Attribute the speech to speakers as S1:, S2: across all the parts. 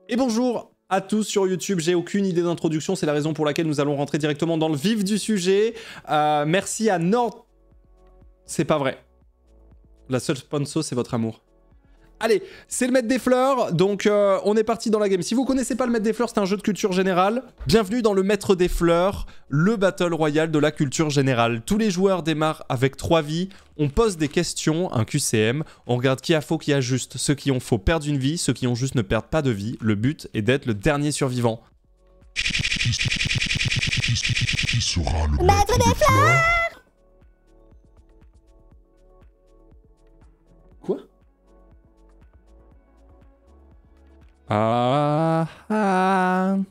S1: Et bonjour à tous sur YouTube, j'ai aucune idée d'introduction, c'est la raison pour laquelle nous allons rentrer directement dans le vif du sujet. Merci à Nord... C'est pas vrai. La seule sponsor, c'est votre amour. Allez, c'est le Maître des Fleurs, donc on est parti dans la game. Si vous connaissez pas le Maître des Fleurs, c'est un jeu de culture générale. Bienvenue dans le Maître des Fleurs, le Battle Royale de la culture générale. Tous les joueurs démarrent avec 3 vies, on pose des questions, un QCM, on regarde qui a faux, qui a juste. Ceux qui ont faux perdent une vie, ceux qui ont juste ne perdent pas de vie. Le but est d'être le dernier survivant.
S2: Qui sera le Maître des Fleurs?
S1: Quoi? I'm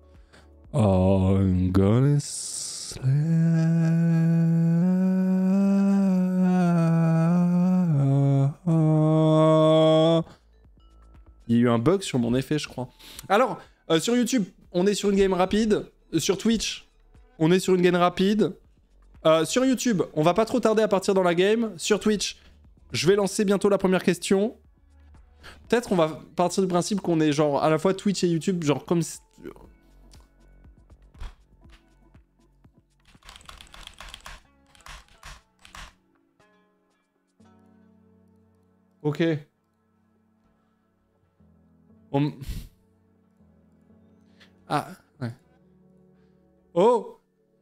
S1: gonna slay. Il y a eu un bug sur mon effet, je crois. Alors, sur YouTube, on est sur une game rapide. Sur Twitch, on est sur une game rapide. Sur YouTube, on va pas trop tarder à partir dans la game. Sur Twitch, je vais lancer bientôt la première question. Peut-être on va partir du principe qu'on est genre à la fois Twitch et YouTube, genre comme... Ok. Ah, ouais. Oh.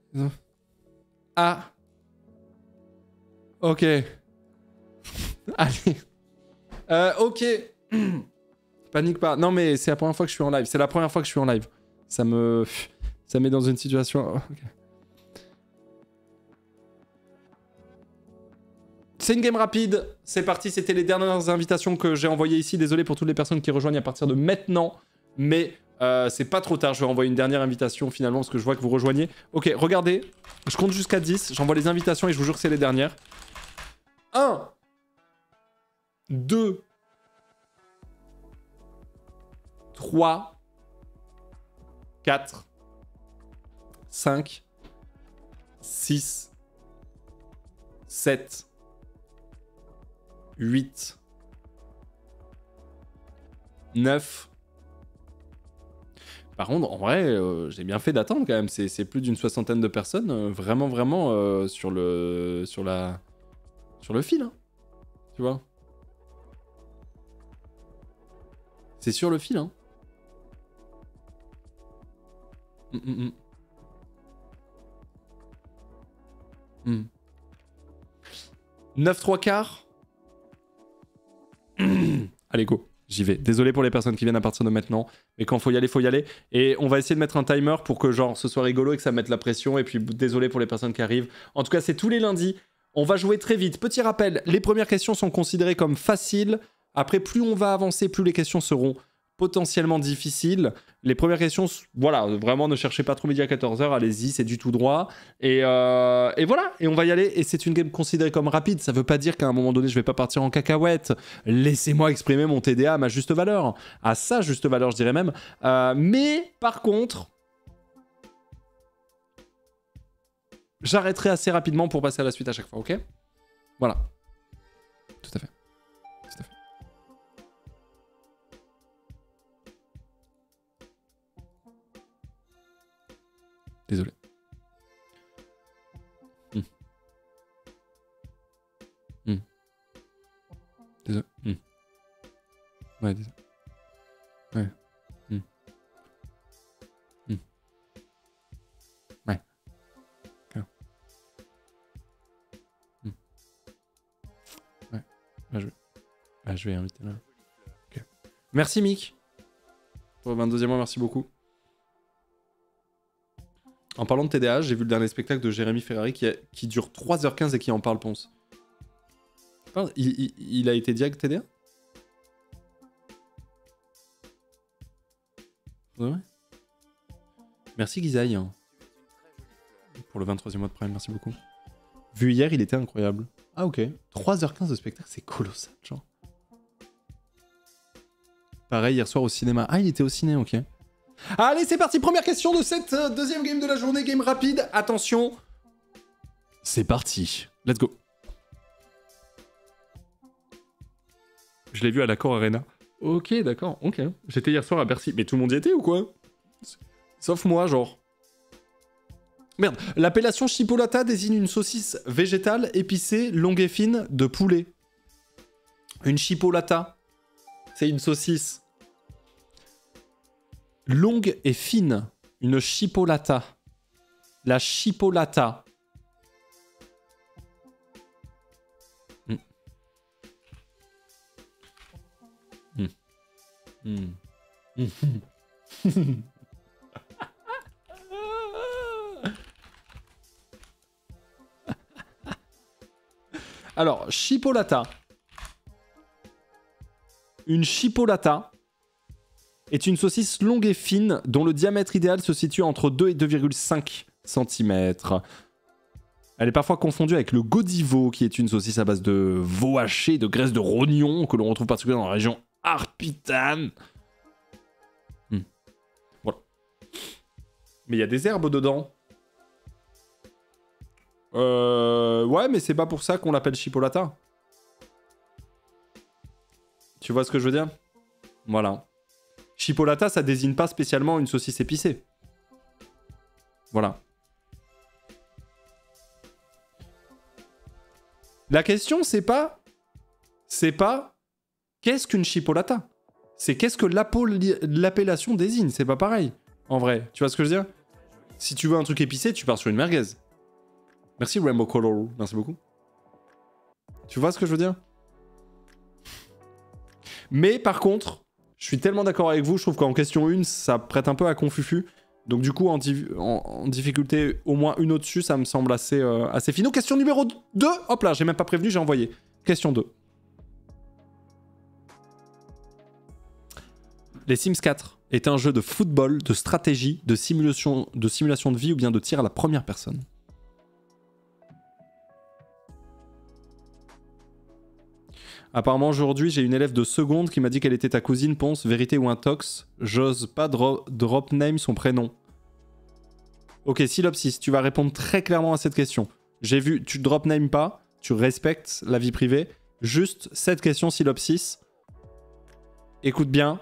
S1: Ah. Ok. Allez. Ok. Panique pas. Non, mais c'est la première fois que je suis en live. C'est la première fois que je suis en live. Ça me... Ça met dans une situation... Okay. C'est une game rapide. C'est parti. C'était les dernières invitations que j'ai envoyées ici. Désolé pour toutes les personnes qui rejoignent à partir de maintenant. Mais c'est pas trop tard. Je vais envoyer une dernière invitation finalement parce que je vois que vous rejoignez. Ok, regardez. Je compte jusqu'à 10. J'envoie les invitations et je vous jure que c'est les dernières. 1, 2, 3, 4, 5, 6, 7, 8, 9. Par contre, en vrai, j'ai bien fait d'attendre quand même. C'est plus d'une 60aine de personnes. Vraiment sur le fil. Hein. Tu vois? C'est sur le fil, hein. 9 3 quarts. Allez, go. J'y vais. Désolé pour les personnes qui viennent à partir de maintenant. Mais quand faut y aller, faut y aller. Et on va essayer de mettre un timer pour que genre ce soit rigolo et que ça mette la pression. Et puis désolé pour les personnes qui arrivent. En tout cas, c'est tous les lundis. On va jouer très vite. Petit rappel, les premières questions sont considérées comme faciles. Après, plus on va avancer, plus les questions seront potentiellement difficiles. Les premières questions, voilà, vraiment ne cherchez pas trop midi à 14h, allez-y, c'est du tout droit. Et voilà, et on va y aller. Et c'est une game considérée comme rapide. Ça veut pas dire qu'à un moment donné, je vais pas partir en cacahuète. Laissez-moi exprimer mon TDA à ma juste valeur. À sa juste valeur, je dirais même. Mais par contre, j'arrêterai assez rapidement pour passer à la suite à chaque fois, ok? Voilà. Tout à fait. Désolé. Désolé. Ouais, désolé. Ouais. Ouais. Okay. Ouais. Bah, je vais inviter là. Okay. Merci Mick. Pour le 22e mois, merci beaucoup. En parlant de TDA, j'ai vu le dernier spectacle de Jérémy Ferrari qui dure 3h15 et qui en parle, Ponce. Il a été diag TDA? Ouais. Merci Gizaï. Hein. Pour le 23e mois de Prime, merci beaucoup. Vu hier, il était incroyable. Ah ok. 3h15 de spectacle, c'est colossal, genre. Pareil, hier soir au cinéma. Ah, il était au ciné, ok. Allez, c'est parti, première question de cette deuxième game de la journée, game rapide. Attention, c'est parti. Let's go. Je l'ai vu à l'Accor Arena. Ok, d'accord, ok. J'étais hier soir à Bercy. Mais tout le monde y était ou quoi? Sauf moi, genre. Merde, l'appellation chipolata désigne une saucisse végétale épicée, longue et fine de poulet. Une chipolata, c'est une saucisse longue et fine. Une chipolata. La chipolata. Mm. Mm. Mm. Alors, chipolata. Une chipolata est une saucisse longue et fine dont le diamètre idéal se situe entre 2 et 2,5 cm. Elle est parfois confondue avec le godivo, qui est une saucisse à base de veau haché, de graisse de rognon, que l'on retrouve particulièrement dans la région Arpitane. Voilà. Mais il y a des herbes dedans. Ouais, mais c'est pas pour ça qu'on l'appelle chipolata. Tu vois ce que je veux dire? Voilà. Chipolata, ça désigne pas spécialement une saucisse épicée. Voilà. La question, c'est pas... qu'est-ce qu'une chipolata? C'est qu'est-ce que l'appellation désigne. C'est pas pareil, en vrai. Tu vois ce que je veux dire? Si tu veux un truc épicé, tu pars sur une merguez. Merci Rainbow Color. Merci beaucoup. Tu vois ce que je veux dire? Mais par contre, je suis tellement d'accord avec vous, je trouve qu'en question 1, ça prête un peu à confufu. Donc du coup, en difficulté au moins une au-dessus, ça me semble assez finaux. Question numéro 2. Hop là, j'ai même pas prévenu, j'ai envoyé. Question 2. Les Sims 4 est un jeu de football, de stratégie, de simulation de vie ou bien de tir à la première personne. Apparemment, aujourd'hui, j'ai une élève de seconde qui m'a dit qu'elle était ta cousine, Ponce, vérité ou intox. J'ose pas drop name son prénom. Ok, Silopsis, tu vas répondre très clairement à cette question. J'ai vu, tu drop name pas, tu respectes la vie privée. Juste cette question, Silopsis. Écoute bien.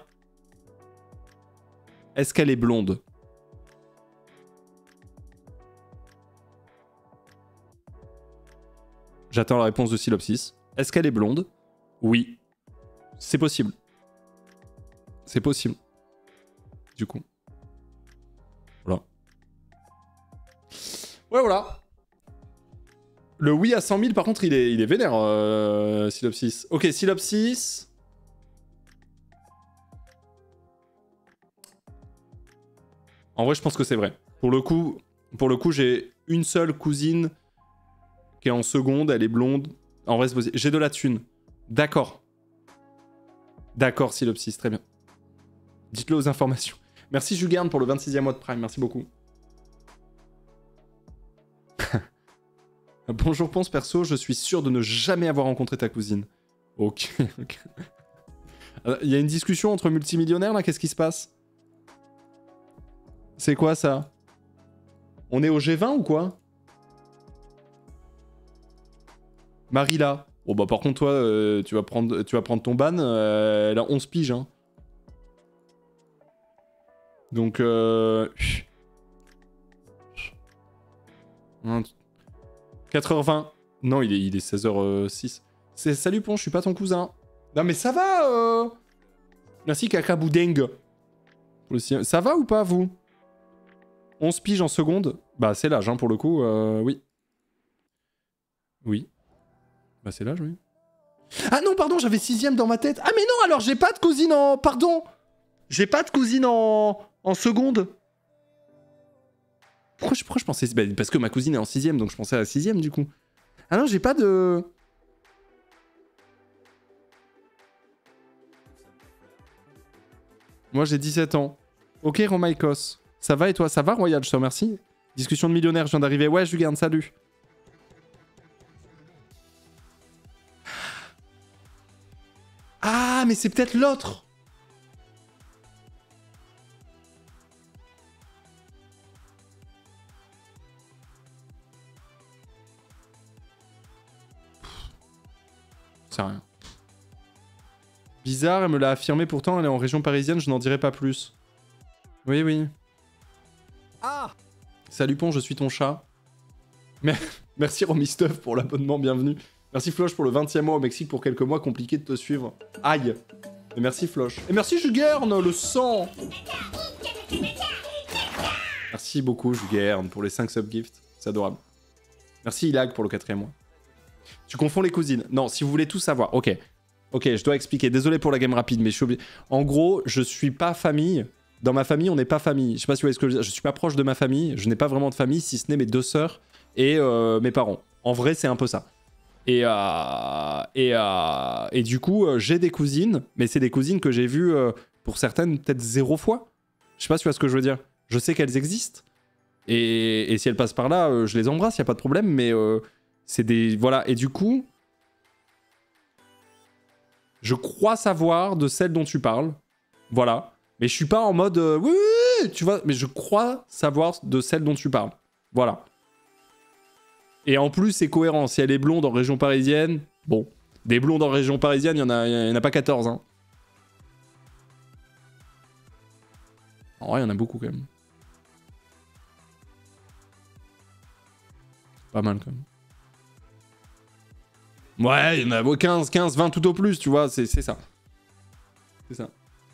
S1: Est-ce qu'elle est blonde? J'attends la réponse de Silopsis. Est-ce qu'elle est blonde? Oui. C'est possible. C'est possible. Du coup. Voilà. Ouais, voilà. Le oui à 100 000, par contre, il est vénère, Silopsis. Ok, Silopsis. En vrai, je pense que c'est vrai. Pour le coup, j'ai une seule cousine qui est en seconde, elle est blonde. En vrai, c'est possible. J'ai de la thune. D'accord. D'accord, Silopsis, très bien. Dites-le aux informations. Merci Jugarn pour le 26e mois de Prime, merci beaucoup. Bonjour Ponce, perso, je suis sûr de ne jamais avoir rencontré ta cousine. Ok, ok. Il y a une discussion entre multimillionnaires là, qu'est-ce qui se passe? C'est quoi ça? On est au G20 ou quoi? Marilla. Bon bah par contre toi, tu vas prendre ton ban, elle a 11 piges hein. Donc 4h20. Non, il est 16h06. Salut Ponce, je suis pas ton cousin. Non mais ça va Merci Kaka Boudeng. Ça va ou pas vous? 11 piges en seconde. Bah c'est l'âge hein, pour le coup, oui. Oui. Bah c'est l'âge, oui. Ah non, pardon, j'avais 6ème dans ma tête. Ah mais non, alors j'ai pas de cousine en... Pardon. J'ai pas de cousine en seconde. Pourquoi je pensais... Bah, parce que ma cousine est en 6ème, donc je pensais à la 6ème du coup. Ah non, j'ai pas de... Moi j'ai 17 ans. Ok, Romaikos. Ça va et toi? Ça va, Royal? Je te remercie. Discussion de millionnaire, je viens d'arriver. Ouais, je lui garde, salut. Ah, mais c'est peut-être l'autre. C'est rien. Bizarre, elle me l'a affirmé pourtant, elle est en région parisienne, je n'en dirai pas plus. Oui, oui.
S3: Ah!
S1: Salut Pont, je suis ton chat. Merci Romy Stuff pour l'abonnement, bienvenue. Merci Floche pour le 20e mois au Mexique pour quelques mois, compliqué de te suivre. Aïe. Et merci Floche. Et merci Jugern, le sang. Merci beaucoup Jugern pour les 5 subgifts, c'est adorable. Merci Ilag pour le 4e mois. Tu confonds les cousines. Non, si vous voulez tout savoir, ok. Ok, je dois expliquer. Désolé pour la game rapide, mais je suis obligé. En gros, je suis pas famille. Dans ma famille, on n'est pas famille. Je sais pas si vous voyez ce que je veux dire. Je suis pas proche de ma famille. Je n'ai pas vraiment de famille, si ce n'est mes 2 sœurs et mes parents. En vrai, c'est un peu ça. Et du coup, j'ai des cousines, mais c'est des cousines que j'ai vues, pour certaines, peut-être 0 fois. Je sais pas si tu vois ce que je veux dire. Je sais qu'elles existent. Et si elles passent par là, je les embrasse, y a pas de problème, mais c'est des... Voilà, et du coup... Je crois savoir de celle dont tu parles. Voilà. Mais je suis pas en mode... oui, tu vois, mais je crois savoir de celle dont tu parles. Voilà. Et en plus, c'est cohérent. Si elle est blonde en région parisienne... Bon. Des blondes en région parisienne, il y en a pas 14, hein. En vrai, il y en a beaucoup, quand même. Pas mal, quand même. Ouais, il y en a 15, 20 tout au plus, tu vois, c'est ça. C'est ça.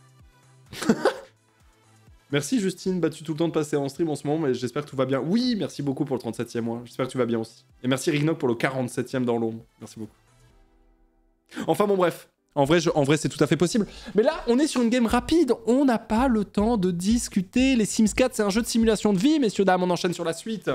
S1: Merci Justine, bah tu tout le temps de passer en stream en ce moment, mais j'espère que tout va bien. Oui, merci beaucoup pour le 37e mois, j'espère que tu vas bien aussi. Et merci Rignoc pour le 47e dans l'ombre, merci beaucoup. Enfin bon bref, en vrai c'est tout à fait possible. Mais là, on est sur une game rapide, on n'a pas le temps de discuter. Les Sims 4, c'est un jeu de simulation de vie, messieurs, dames, on enchaîne sur la suite.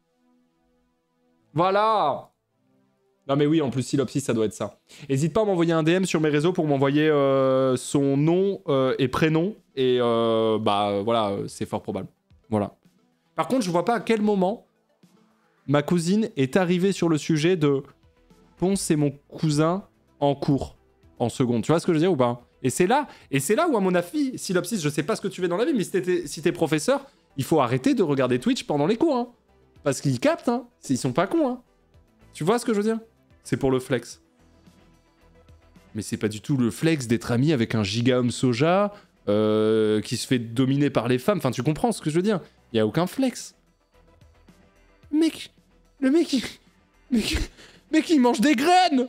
S1: Voilà. Non mais oui, en plus, Synopsis, ça doit être ça. N'hésite pas à m'envoyer un DM sur mes réseaux pour m'envoyer son nom et prénom. Et bah voilà, c'est fort probable. Voilà. Par contre, je vois pas à quel moment ma cousine est arrivée sur le sujet de Ponce, c'est mon cousin en cours, en seconde. Tu vois ce que je veux dire ou pas? Et c'est là où, à mon avis, Synopsis, je sais pas ce que tu fais dans la vie, mais si t'es professeur, il faut arrêter de regarder Twitch pendant les cours. Hein. Parce qu'ils captent, hein. Ils sont pas cons. Hein. Tu vois ce que je veux dire? C'est pour le flex. Mais c'est pas du tout le flex d'être ami avec un giga homme soja qui se fait dominer par les femmes. Enfin, tu comprends ce que je veux dire? Il y a aucun flex. Mec, le mec, il mange des graines.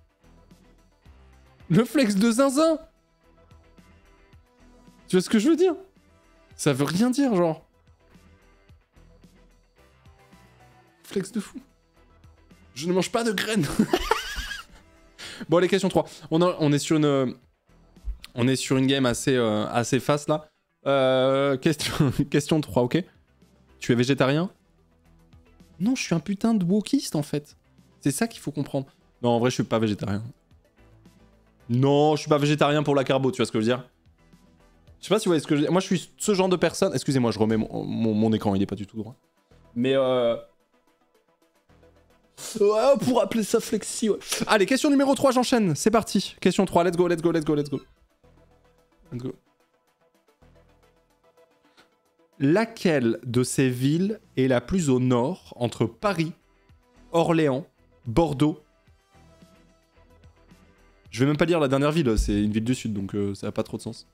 S1: Le flex de zinzin. Tu vois ce que je veux dire? Ça veut rien dire, genre. Flex de fou. Je ne mange pas de graines. Bon, allez, question 3. On est sur une game assez fast, là. Question 3, ok? Tu es végétarien? Non, je suis un putain de wokiste, en fait. C'est ça qu'il faut comprendre. Non, en vrai, je suis pas végétarien. Non, je suis pas végétarien pour la carbo, tu vois ce que je veux dire? Je sais pas si vous voyez ce que je veux dire. Moi, je suis ce genre de personne... Excusez-moi, je remets mon écran, il est pas du tout droit. Mais ouais, pour appeler ça flexi, ouais. Allez, question numéro 3, j'enchaîne. C'est parti. Question 3, let's go. Laquelle de ces villes est la plus au nord entre Paris, Orléans, Bordeaux? Je vais même pas dire la dernière ville, c'est une ville du sud, donc ça n'a pas trop de sens.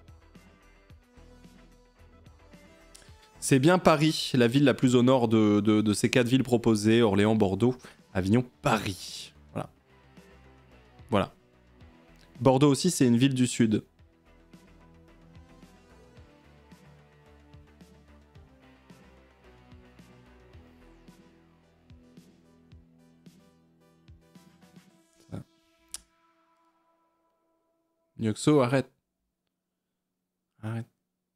S1: C'est bien Paris, la ville la plus au nord de ces 4 villes proposées, Orléans, Bordeaux, Avignon, Paris. Voilà. Voilà. Bordeaux aussi, c'est une ville du sud. Nioxo, arrête. Arrête.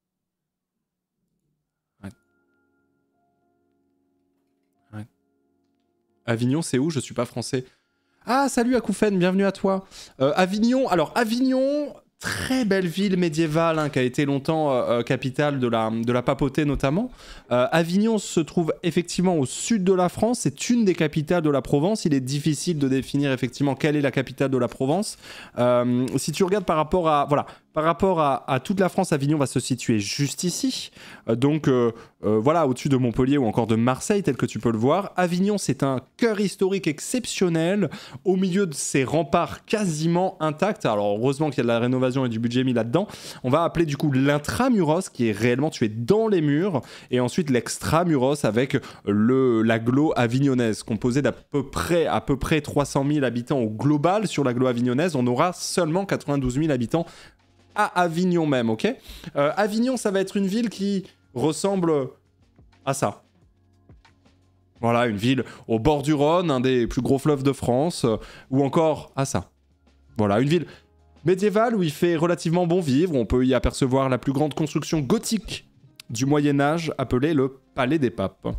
S1: Avignon, c'est où? Je suis pas français. Ah, salut Akoufen, bienvenue à toi. Avignon, alors Avignon, très belle ville médiévale hein, qui a été longtemps capitale de la papauté notamment. Avignon se trouve effectivement au sud de la France, c'est une des capitales de la Provence. Il est difficile de définir effectivement quelle est la capitale de la Provence. Si tu regardes par rapport par rapport à toute la France, Avignon va se situer juste ici. Voilà, au-dessus de Montpellier ou encore de Marseille, tel que tu peux le voir. Avignon, c'est un cœur historique exceptionnel, au milieu de ces remparts quasiment intacts. Alors, heureusement qu'il y a de la rénovation et du budget mis là-dedans. On va appeler du coup l'intramuros, qui est réellement, tu es dans les murs, et ensuite l'extramuros avec l'agglo avignonnaise, composé à peu près 300 000 habitants au global. Sur l'agglo avignonnaise, on aura seulement 92 000 habitants à Avignon même, ok. Avignon, ça va être une ville qui ressemble à ça. Voilà, une ville au bord du Rhône, un des plus gros fleuves de France, ou encore à ça. Voilà, une ville médiévale où il fait relativement bon vivre. On peut y apercevoir la plus grande construction gothique du Moyen-Âge, appelée le Palais des Papes.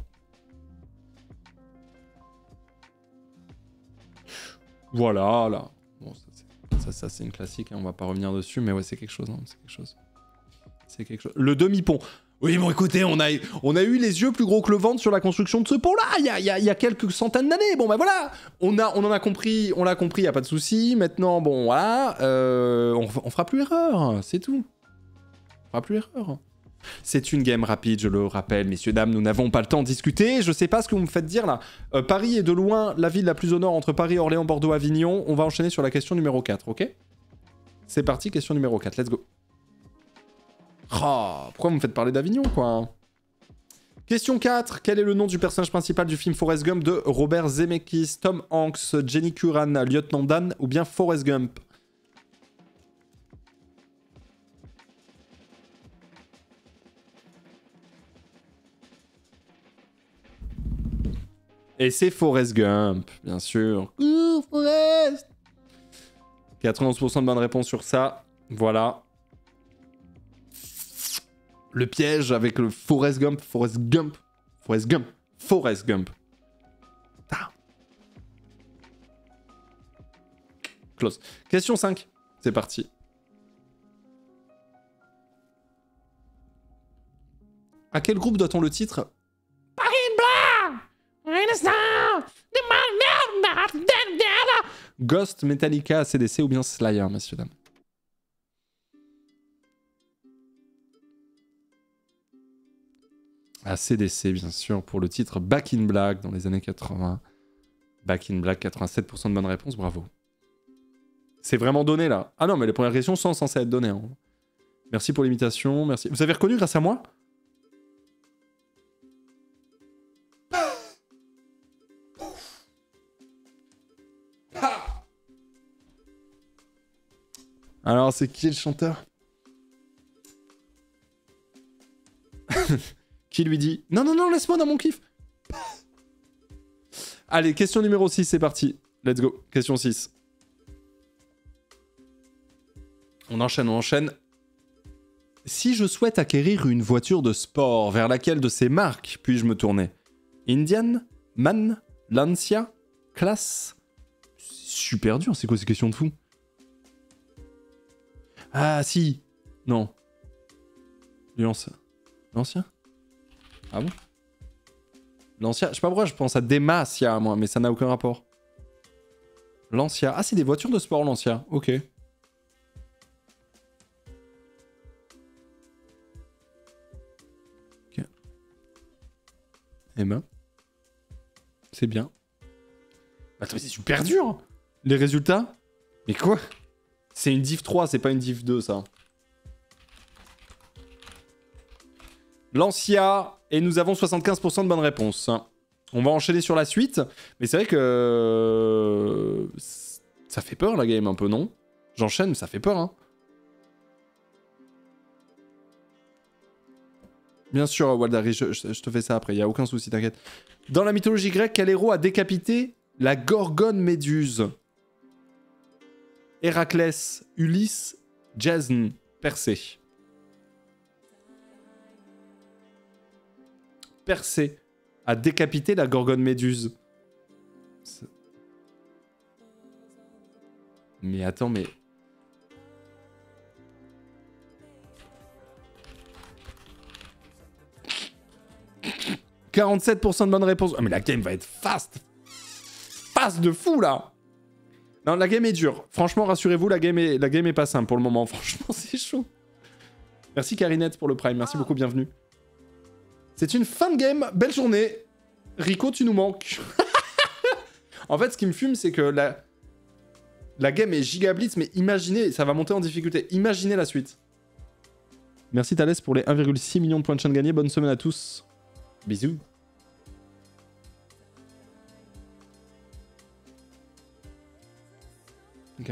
S1: Voilà, là. Bon, ça c'est une classique, hein, on va pas revenir dessus, mais ouais, c'est quelque chose, hein, c'est quelque chose. Le demi-pont. Oui, bon, écoutez, on a eu les yeux plus gros que le ventre sur la construction de ce pont-là, il y a quelques centaines d'années. Bon, ben voilà, on l'a compris, y a pas de souci. Maintenant, bon, voilà, on fera plus erreur, c'est tout. On fera plus erreur. C'est une game rapide, je le rappelle, messieurs, dames, nous n'avons pas le temps de discuter. Je sais pas ce que vous me faites dire là. Paris est de loin la ville la plus au nord entre Paris, Orléans, Bordeaux, Avignon. On va enchaîner sur la question numéro 4, ok? C'est parti, question numéro 4, let's go. Oh, pourquoi vous me faites parler d'Avignon, quoi? Question 4. Quel est le nom du personnage principal du film Forrest Gump de Robert Zemeckis, Tom Hanks, Jenny Curran, Lieutenant Dan ou bien Forrest Gump? Et c'est Forrest Gump, bien sûr. Forrest! 91% de bonnes réponses sur ça. Voilà. Le piège avec le Forrest Gump. Ah. Close. Question 5. C'est parti. À quel groupe doit-on le titre Ghost, Metallica, ACDC ou bien Slayer, messieurs, dames? ACDC, bien sûr, pour le titre Back in Black dans les années 80. Back in Black, 87% de bonnes réponses, bravo. C'est vraiment donné, là. Ah non, mais les premières questions sont censées être données. Hein. Merci pour l'imitation, merci. Vous avez reconnu grâce à moi? Alors, c'est qui le chanteur? Qui lui dit « Non, non, non, laisse-moi dans mon kiff !» Allez, question numéro 6, c'est parti. Let's go. Question 6. On enchaîne. Si je souhaite acquérir une voiture de sport, vers laquelle de ces marques puis-je me tourner? Indian, MAN, Lancia, Class? Super dur, c'est quoi ces questions de fou? Ah, si. Non. L'ancien? Ah bon? L'ancien? Je sais pas pourquoi je pense à Demacia, moi, mais ça n'a aucun rapport. Lancia. Ah, c'est des voitures de sport, Lancia. Ok. Ok. Eh ben. C'est bien. Attends, mais c'est super dur! Les résultats? Mais quoi? C'est une div 3, c'est pas une div 2, ça. Lancia, et nous avons 75% de bonnes réponses. On va enchaîner sur la suite, mais c'est vrai que... ça fait peur, la game, un peu, non? J'enchaîne, mais ça fait peur, hein. Bien sûr, Waldari, je te fais ça après, y a aucun souci, t'inquiète. Dans la mythologie grecque, quel héros a décapité la Gorgone Méduse? Héraclès, Ulysse, Jasne, Persée. Persée a décapité la Gorgone Méduse. Mais attends, mais... « 47% de bonnes réponses. Ah, mais la game va être fast. Fast de fou, là. Non, la game est dure. Franchement, rassurez-vous, la game est pas simple pour le moment. Franchement, c'est chaud. Merci Karinette pour le Prime, merci beaucoup, bienvenue. C'est une fin de game, belle journée. Rico, tu nous manques. En fait, ce qui me fume, c'est que la game est gigablitz, mais imaginez, ça va monter en difficulté. Imaginez la suite. Merci Thalès pour les 1,6 million de points de chaîne gagnés. Bonne semaine à tous. Bisous. Ok.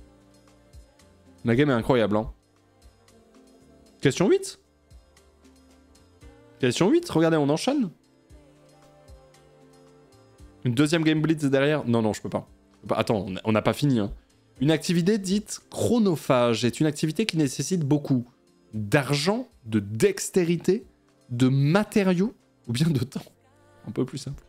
S1: La game est incroyable, hein. Question 8. Question 8, regardez, on enchaîne. Une deuxième game blitz derrière. Non, non, je peux pas. Attends, on n'a pas fini, hein. Une activité dite chronophage est une activité qui nécessite beaucoup d'argent, de dextérité, de matériaux ou bien de temps. Un peu plus simple.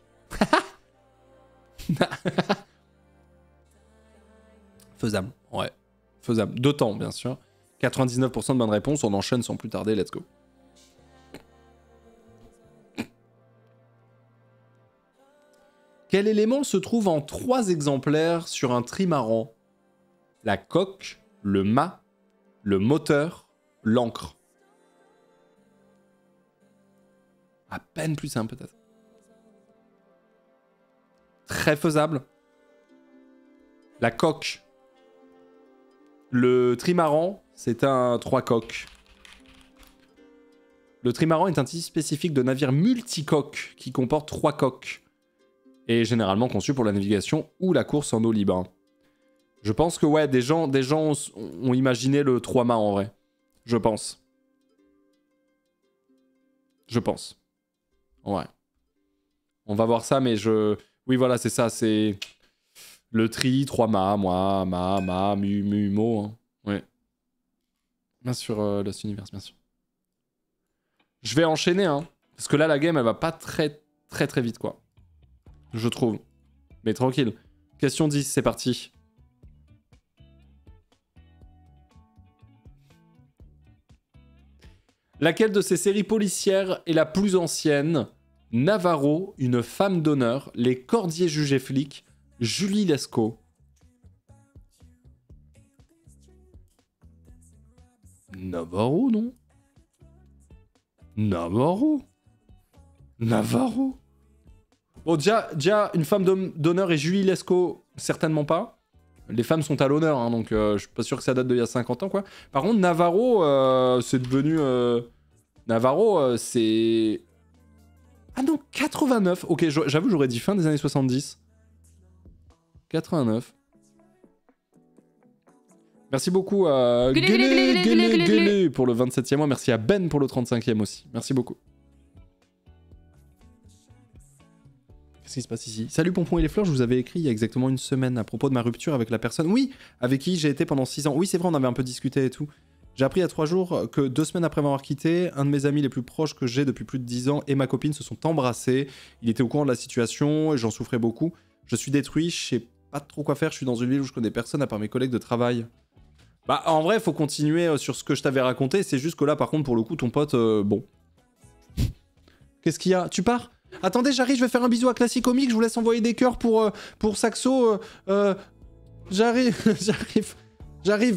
S1: Faisable, ouais. Faisable. De temps, bien sûr. 99% de bonnes réponses, on enchaîne sans plus tarder, let's go. Quel élément se trouve en 3 exemplaires sur un trimaran? La coque, le mât, le moteur, l'ancre. À peine plus simple peut-être. Très faisable. La coque. Le trimaran, c'est un 3 coques. Le trimaran est un type spécifique de navire multicoque qui comporte 3 coques. Et généralement conçu pour la navigation ou la course en eau libre. Je pense que ouais, des gens ont imaginé le 3 mâts en vrai. Je pense. Je pense. Ouais. On va voir ça, mais je... Oui, voilà, c'est ça, c'est... Le tri, 3 mâts, moi, ma, mu, mo. Hein. Ouais. Bien sûr, Lost Universe, bien sûr. Je vais enchaîner, hein. Parce que là, la game, elle va pas très vite, quoi. Je trouve. Mais tranquille. Question 10, c'est parti. Laquelle de ces séries policières est la plus ancienne? Navarro, Une femme d'honneur, Les Cordiers jugés flics, Julie Lescaut. Navarro, non? Navarro. Bon, déjà, Une femme d'honneur et Julie Lescaut, certainement pas. Les femmes sont à l'honneur, hein, donc je suis pas sûr que ça date d'il y a 50 ans, quoi. Par contre, Navarro, c'est devenu... Navarro, c'est... Ah non, 89. Ok, j'avoue, j'aurais dit fin des années 70. 89. Merci beaucoup à Guélé pour le 27e mois. Merci à Ben pour le 35e aussi. Merci beaucoup. Qu'est-ce qui se passe ici? Salut Pompon et les fleurs, je vous avais écrit il y a exactement une semaine à propos de ma rupture avec la personne. Oui, avec qui j'ai été pendant 6 ans. Oui, c'est vrai, on avait un peu discuté et tout. J'ai appris il y a 3 jours que 2 semaines après m'avoir quitté, un de mes amis les plus proches que j'ai depuis plus de 10 ans et ma copine se sont embrassés. Il était au courant de la situation et j'en souffrais beaucoup. Je suis détruit, je sais pas trop quoi faire, je suis dans une ville où je connais personne à part mes collègues de travail. Bah en vrai, faut continuer sur ce que je t'avais raconté, c'est juste que là par contre pour le coup ton pote, bon. Qu'est-ce qu'il y a? Tu pars? Attendez, j'arrive, je vais faire un bisou à Classic Comics, je vous laisse envoyer des cœurs pour Saxo. J'arrive.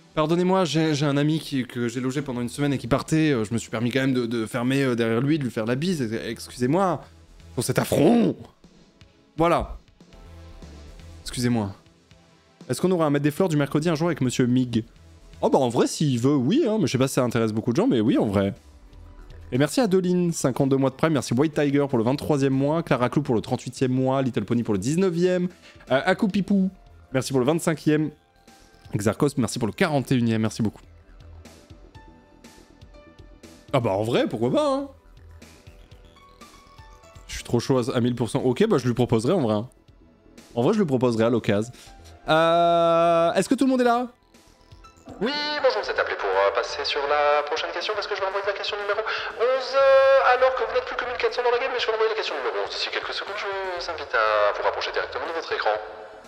S1: Pardonnez-moi, j'ai un ami que j'ai logé pendant une semaine et qui partait. Je me suis permis quand même de fermer derrière lui, de lui faire la bise. Excusez-moi pour cet affront. Voilà. Excusez-moi. Est-ce qu'on aura à mettre des fleurs du mercredi un jour avec Monsieur Mig? Oh bah en vrai, s'il veut, oui. Hein, mais je sais pas si ça intéresse beaucoup de gens, mais oui, en vrai. Et merci à Adeline, 52 mois de prime. Merci White Tiger pour le 23e mois. Clara Clou pour le 38e mois. Little Pony pour le 19e. Aku Pipou, merci pour le 25e. Xarkos, merci pour le 41e. Merci beaucoup. Ah bah en vrai, pourquoi pas, hein. Je suis trop chaud à 1000%. Ok, bah je lui proposerai en vrai. Hein. En vrai, je lui proposerai à l'occasion. Est-ce que tout le monde est là?
S4: Oui, bonjour, vous êtes appelé pour passer sur la prochaine question parce que je vais envoyer la question numéro 11 alors que vous n'êtes plus que 1400 dans la game, mais je vais envoyer la question numéro 11 d'ici quelques secondes. Je vous invite à vous rapprocher directement de votre écran.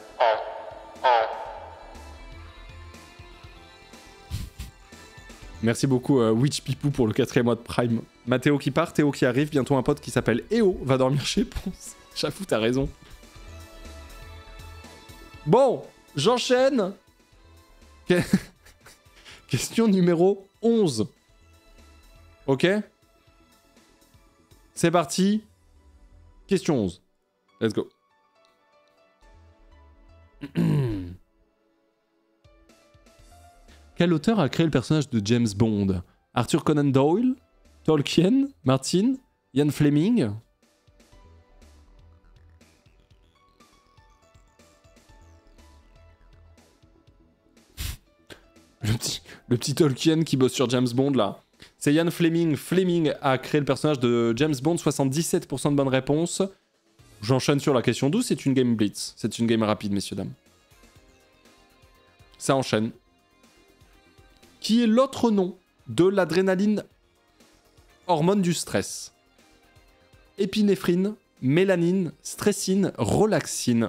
S1: Merci beaucoup Witch Pipou pour le 4e mois de Prime. Mathéo qui part, Théo qui arrive, bientôt un pote qui s'appelle EO va dormir chez Ponce. J'avoue, t'as raison. Bon, j'enchaîne. Question numéro 11. Ok? C'est parti. Question 11. Let's go. Quel auteur a créé le personnage de James Bond? Arthur Conan Doyle? Tolkien? Martin? Ian Fleming? Le petit Tolkien qui bosse sur James Bond là. C'est Ian Fleming. Fleming a créé le personnage de James Bond. 77% de bonnes réponses. J'enchaîne sur la question 12. C'est une game blitz. C'est une game rapide, messieurs, dames. Ça enchaîne. Qui est l'autre nom de l'adrénaline, hormone du stress? Épinéphrine, mélanine, stressine, relaxine.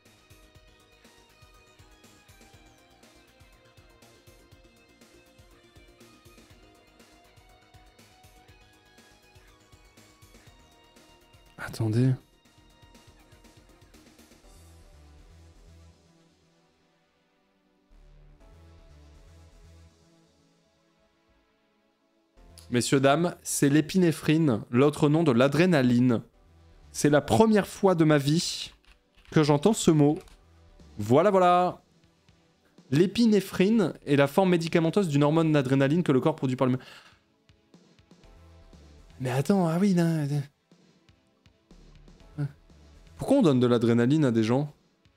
S1: Attendez. Messieurs, dames, c'est l'épinéphrine, l'autre nom de l'adrénaline. C'est la première fois de ma vie que j'entends ce mot. Voilà, voilà. L'épinéphrine est la forme médicamenteuse d'une hormone d'adrénaline que le corps produit par le... Mais attends, ah oui, non. Pourquoi on donne de l'adrénaline à des gens?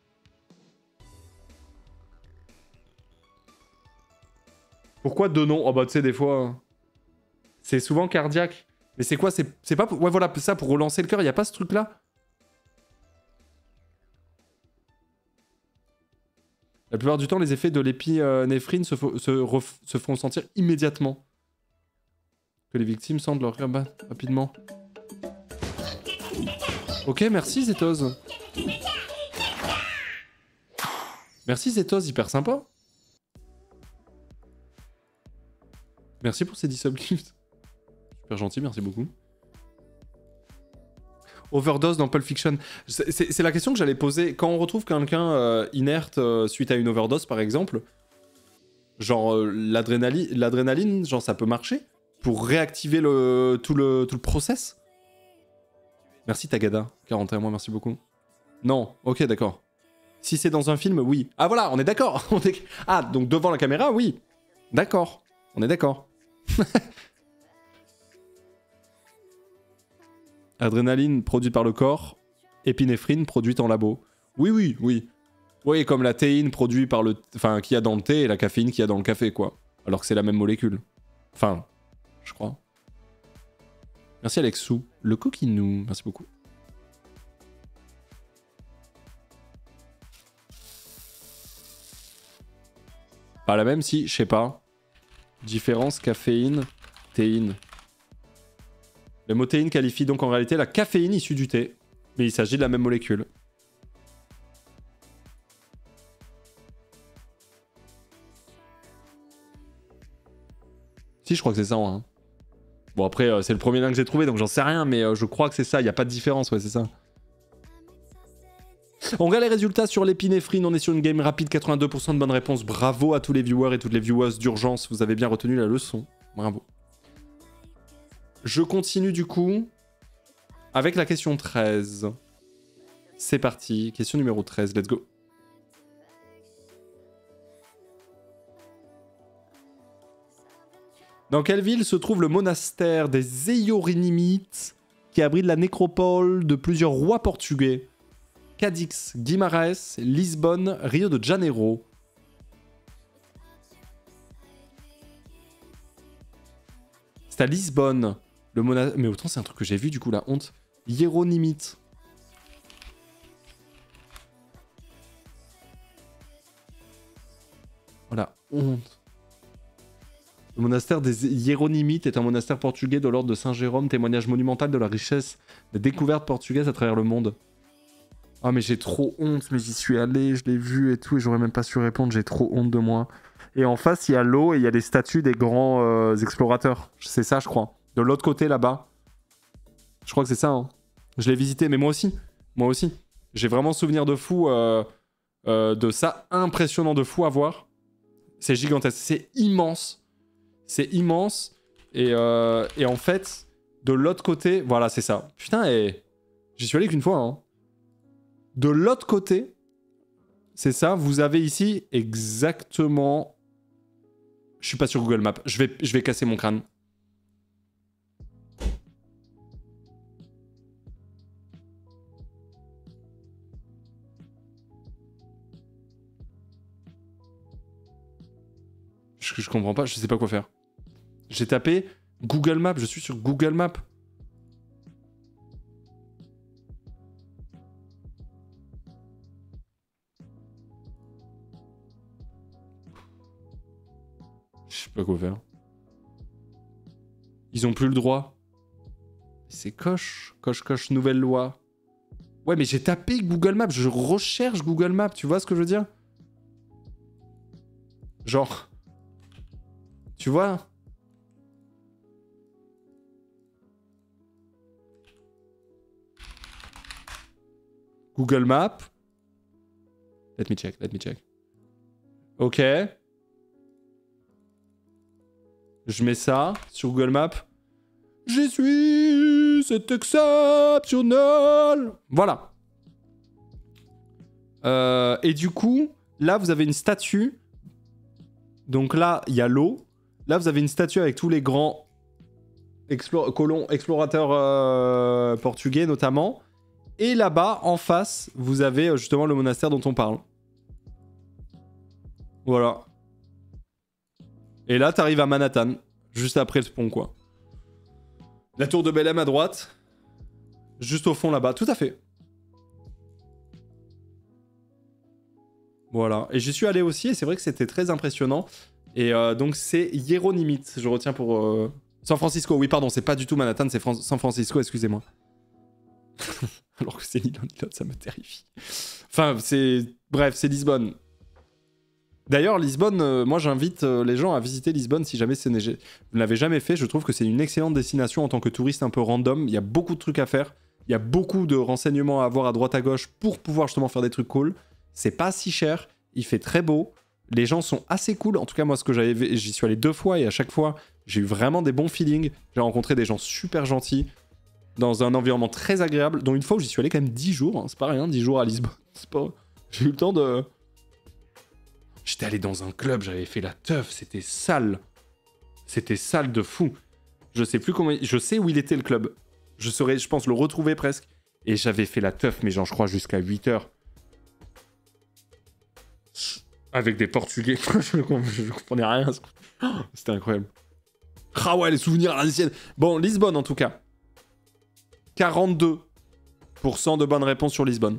S1: Pourquoi deux noms? Oh bah tu sais, des fois... C'est souvent cardiaque. Mais c'est quoi? C'est pas... Ouais, voilà, ça, pour relancer le cœur, il n'y a pas ce truc-là? La plupart du temps, les effets de l'épinéphrine se font sentir immédiatement. Que les victimes sentent leur cœur battre rapidement. Ok, merci Zétose. Merci Zétose, hyper sympa. Merci pour ces 10 subgifts. Super gentil, merci beaucoup. Overdose dans Pulp Fiction. C'est la question que j'allais poser. Quand on retrouve quelqu'un inerte suite à une overdose, par exemple, genre l'adrénaline, genre ça peut marcher pour réactiver tout le process. Merci Tagada, 41 mois, merci beaucoup. Non, ok, d'accord. Si c'est dans un film, oui. Ah voilà, on est d'accord. Ah, donc devant la caméra, oui. D'accord, on est d'accord. Adrénaline produite par le corps, épinéphrine produite en labo. Oui, oui, oui. Oui, comme la théine produite par le... Enfin, qu'il y a dans le thé et la caféine qu'il y a dans le café, quoi. Alors que c'est la même molécule. Enfin, je crois. Merci Alexou. Le coquinou, merci beaucoup. Pas la même si, je sais pas. Différence caféine, théine. Le mot théine qualifie donc en réalité la caféine issue du thé. Mais il s'agit de la même molécule. Si, je crois que c'est ça, hein. Bon, après, c'est le premier lien que j'ai trouvé, donc j'en sais rien, mais je crois que c'est ça. Il n'y a pas de différence, ouais, c'est ça. On regarde les résultats sur l'épinéphrine. On est sur une game rapide, 82% de bonnes réponses. Bravo à tous les viewers et toutes les viewers d'urgence. Vous avez bien retenu la leçon. Bravo. Je continue du coup avec la question 13. C'est parti. Question numéro 13. Let's go. Dans quelle ville se trouve le monastère des Eiorinimites qui abrite la nécropole de plusieurs rois portugais? Cadix, Guimarães, Lisbonne, Rio de Janeiro. C'est à Lisbonne. Le monastère... Mais autant c'est un truc que j'ai vu du coup, la honte. Hieronymite. Voilà, honte. Le monastère des Hieronymites est un monastère portugais de l'ordre de Saint-Jérôme, témoignage monumental de la richesse des découvertes portugaises à travers le monde. Ah mais j'ai trop honte, mais j'y suis allé, je l'ai vu et tout, et j'aurais même pas su répondre, j'ai trop honte de moi. Et en face, il y a l'eau et il y a les statues des grands explorateurs. C'est ça, je crois. De l'autre côté, là-bas. Je crois que c'est ça, hein. Je l'ai visité, mais moi aussi. Moi aussi. J'ai vraiment souvenir de fou de ça, impressionnant de fou à voir. C'est gigantesque, c'est immense. C'est immense. Et en fait, de l'autre côté, voilà, c'est ça. Putain, et j'y suis allé qu'une fois, hein. De l'autre côté, c'est ça, vous avez ici exactement... Je suis pas sur Google Maps, je vais casser mon crâne. Je comprends pas, je sais pas quoi faire. J'ai tapé Google Maps, je suis sur Google Maps. Je sais pas quoi faire. Ils ont plus le droit. C'est coche, nouvelle loi. Ouais, mais j'ai tapé Google Maps, je recherche Google Maps, tu vois ce que je veux dire? Genre... Tu vois? Google Maps. Let me check. Ok. Je mets ça sur Google Maps. J'y suis, c'est exceptionnel. Voilà. Et du coup, là, vous avez une statue. Donc là, il y a l'eau. Là, vous avez une statue avec tous les grands explorateurs portugais, notamment. Et là-bas, en face, vous avez justement le monastère dont on parle. Voilà. Et là, t'arrives à Manhattan, juste après le pont, quoi. La tour de Belém à droite. Juste au fond, là-bas. Tout à fait. Voilà. Et j'y suis allé aussi, et c'est vrai que c'était très impressionnant. Et donc, c'est Hieronymites, je retiens pour... San Francisco, oui, pardon, c'est pas du tout Manhattan, c'est San Francisco, excusez-moi. Alors que c'est ni l'un ni l'autre, ça me terrifie. Enfin, c'est... Bref, c'est Lisbonne. D'ailleurs, Lisbonne, moi j'invite les gens à visiter Lisbonne si jamais vous ne l'avez jamais fait. Je trouve que c'est une excellente destination en tant que touriste un peu random. Il y a beaucoup de trucs à faire. Il y a beaucoup de renseignements à avoir à droite à gauche pour pouvoir justement faire des trucs cool. C'est pas si cher. Il fait très beau. Les gens sont assez cool. En tout cas, moi, j'y suis allé 2 fois et à chaque fois, j'ai eu vraiment des bons feelings. J'ai rencontré des gens super gentils dans un environnement très agréable. Dont une fois où j'y suis allé quand même 10 jours. Hein. C'est pas rien, 10 jours à Lisbonne. C'est pas... J'ai eu le temps de... J'étais allé dans un club, j'avais fait la teuf, c'était sale. C'était sale de fou. Je sais plus comment... Je sais où il était le club. Je saurais, je pense, le retrouver presque. Et j'avais fait la teuf, mais genre, je crois, jusqu'à 8 heures. Avec des Portugais. je comprenais rien. C'était incroyable. Ah ouais, les souvenirs à l'ancienne. Bon, Lisbonne, en tout cas. 42% de bonnes réponses sur Lisbonne.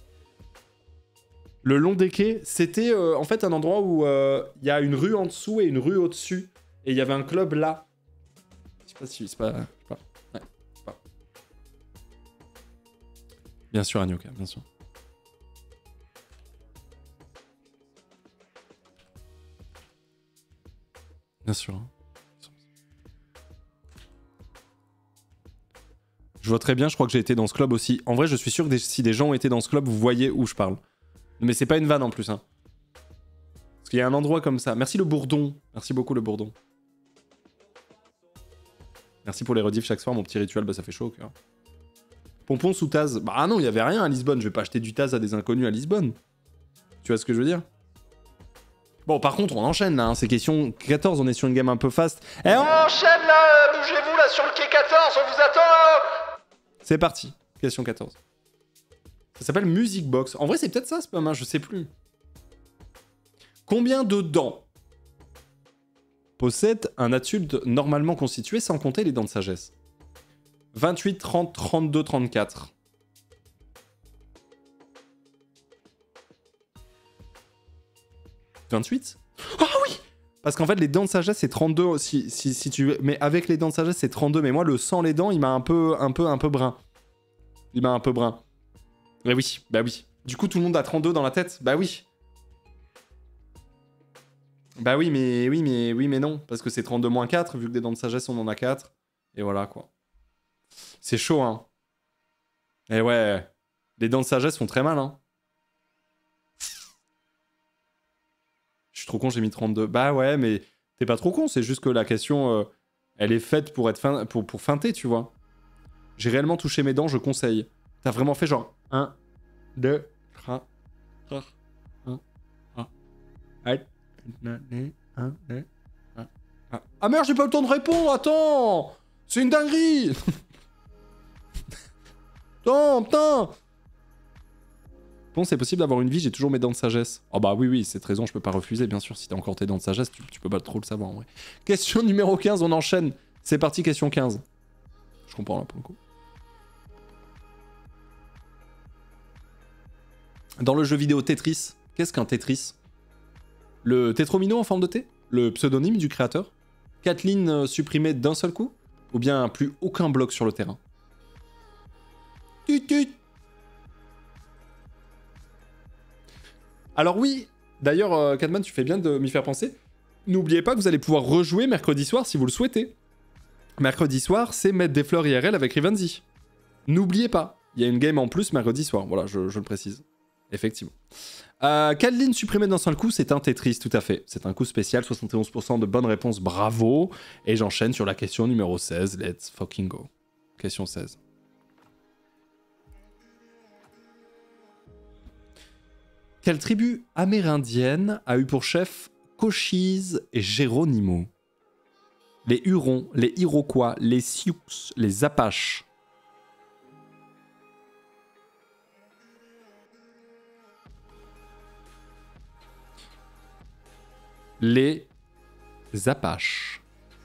S1: Le long des quais, c'était en fait un endroit où il y a une rue en dessous et une rue au-dessus. Et il y avait un club là. Je sais pas si... C'est pas... Ouais, c'est pas... Bien sûr, Anyoka, bien sûr. Bien sûr. Hein. Je vois très bien, je crois que j'ai été dans ce club aussi. En vrai, je suis sûr que si des gens ont été dans ce club, vous voyez où je parle. Mais c'est pas une vanne en plus, hein. Parce qu'il y a un endroit comme ça. Merci le Bourdon. Merci beaucoup le Bourdon. Merci pour les rediffs chaque soir, mon petit rituel, bah ça fait chaud au cœur. Pompon sous Taz. Bah ah non, il y avait rien à Lisbonne. Je vais pas acheter du Taz à des inconnus à Lisbonne. Tu vois ce que je veux dire? Bon, par contre, on enchaîne là. Hein. C'est question 14, on est sur une game un peu fast. Et on enchaîne là. Bougez-vous là sur le quai 14, on vous attend là. C'est parti. Question 14. Ça s'appelle Music Box. En vrai, c'est peut-être ça, c'est pas mal, je sais plus. Combien de dents possède un adulte normalement constitué sans compter les dents de sagesse? 28, 30, 32, 34. 28? Ah oui! Parce qu'en fait, les dents de sagesse, c'est 32 si tu veux. Mais avec les dents de sagesse, c'est 32. Mais moi, le sans les dents, il m'a un peu brun. Il m'a un peu brun. Mais oui, bah oui. Du coup, tout le monde a 32 dans la tête? Bah oui. Bah oui, mais non. Parce que c'est 32 moins 4, vu que des dents de sagesse, on en a 4. Et voilà, quoi. C'est chaud, hein. Et ouais, les dents de sagesse font très mal, hein. Je suis trop con, j'ai mis 32. Bah ouais, mais t'es pas trop con, c'est juste que la question, elle est faite pour être pour feinter, tu vois. J'ai réellement touché mes dents, je conseille. T'as vraiment fait genre 1, 2, 3, 4, 1, 1, 2, 1. Ah merde, j'ai pas le temps de répondre, attends! C'est une dinguerie! Non, putain! Bon, c'est possible d'avoir une vie, j'ai toujours mes dents de sagesse. Oh bah oui, cette raison, je peux pas refuser, bien sûr. Si t'as encore tes dents de sagesse, tu peux pas trop le savoir, en vrai. Question numéro 15, on enchaîne. C'est parti, question 15. Je comprends, là, pour le coup. Dans le jeu vidéo Tetris, qu'est-ce qu'un Tetris? Le tétromino en forme de T? Le pseudonyme du créateur? 4 lignes supprimées d'un seul coup? Ou bien plus aucun bloc sur le terrain? Tut. Alors oui, d'ailleurs, Catman, tu fais bien de m'y faire penser. N'oubliez pas que vous allez pouvoir rejouer mercredi soir si vous le souhaitez. Mercredi soir, c'est mettre des fleurs IRL avec Rivenzi. N'oubliez pas, il y a une game en plus mercredi soir. Voilà, je le précise. Effectivement. 4 lignes supprimées d'un seul coup, c'est un Tetris, tout à fait. C'est un coup spécial, 71% de bonnes réponses, bravo. Et j'enchaîne sur la question numéro 16, let's fucking go. Question 16. Quelle tribu amérindienne a eu pour chef Cochise et Geronimo? Les Hurons, les Iroquois, les Sioux, les Apaches. Les Apaches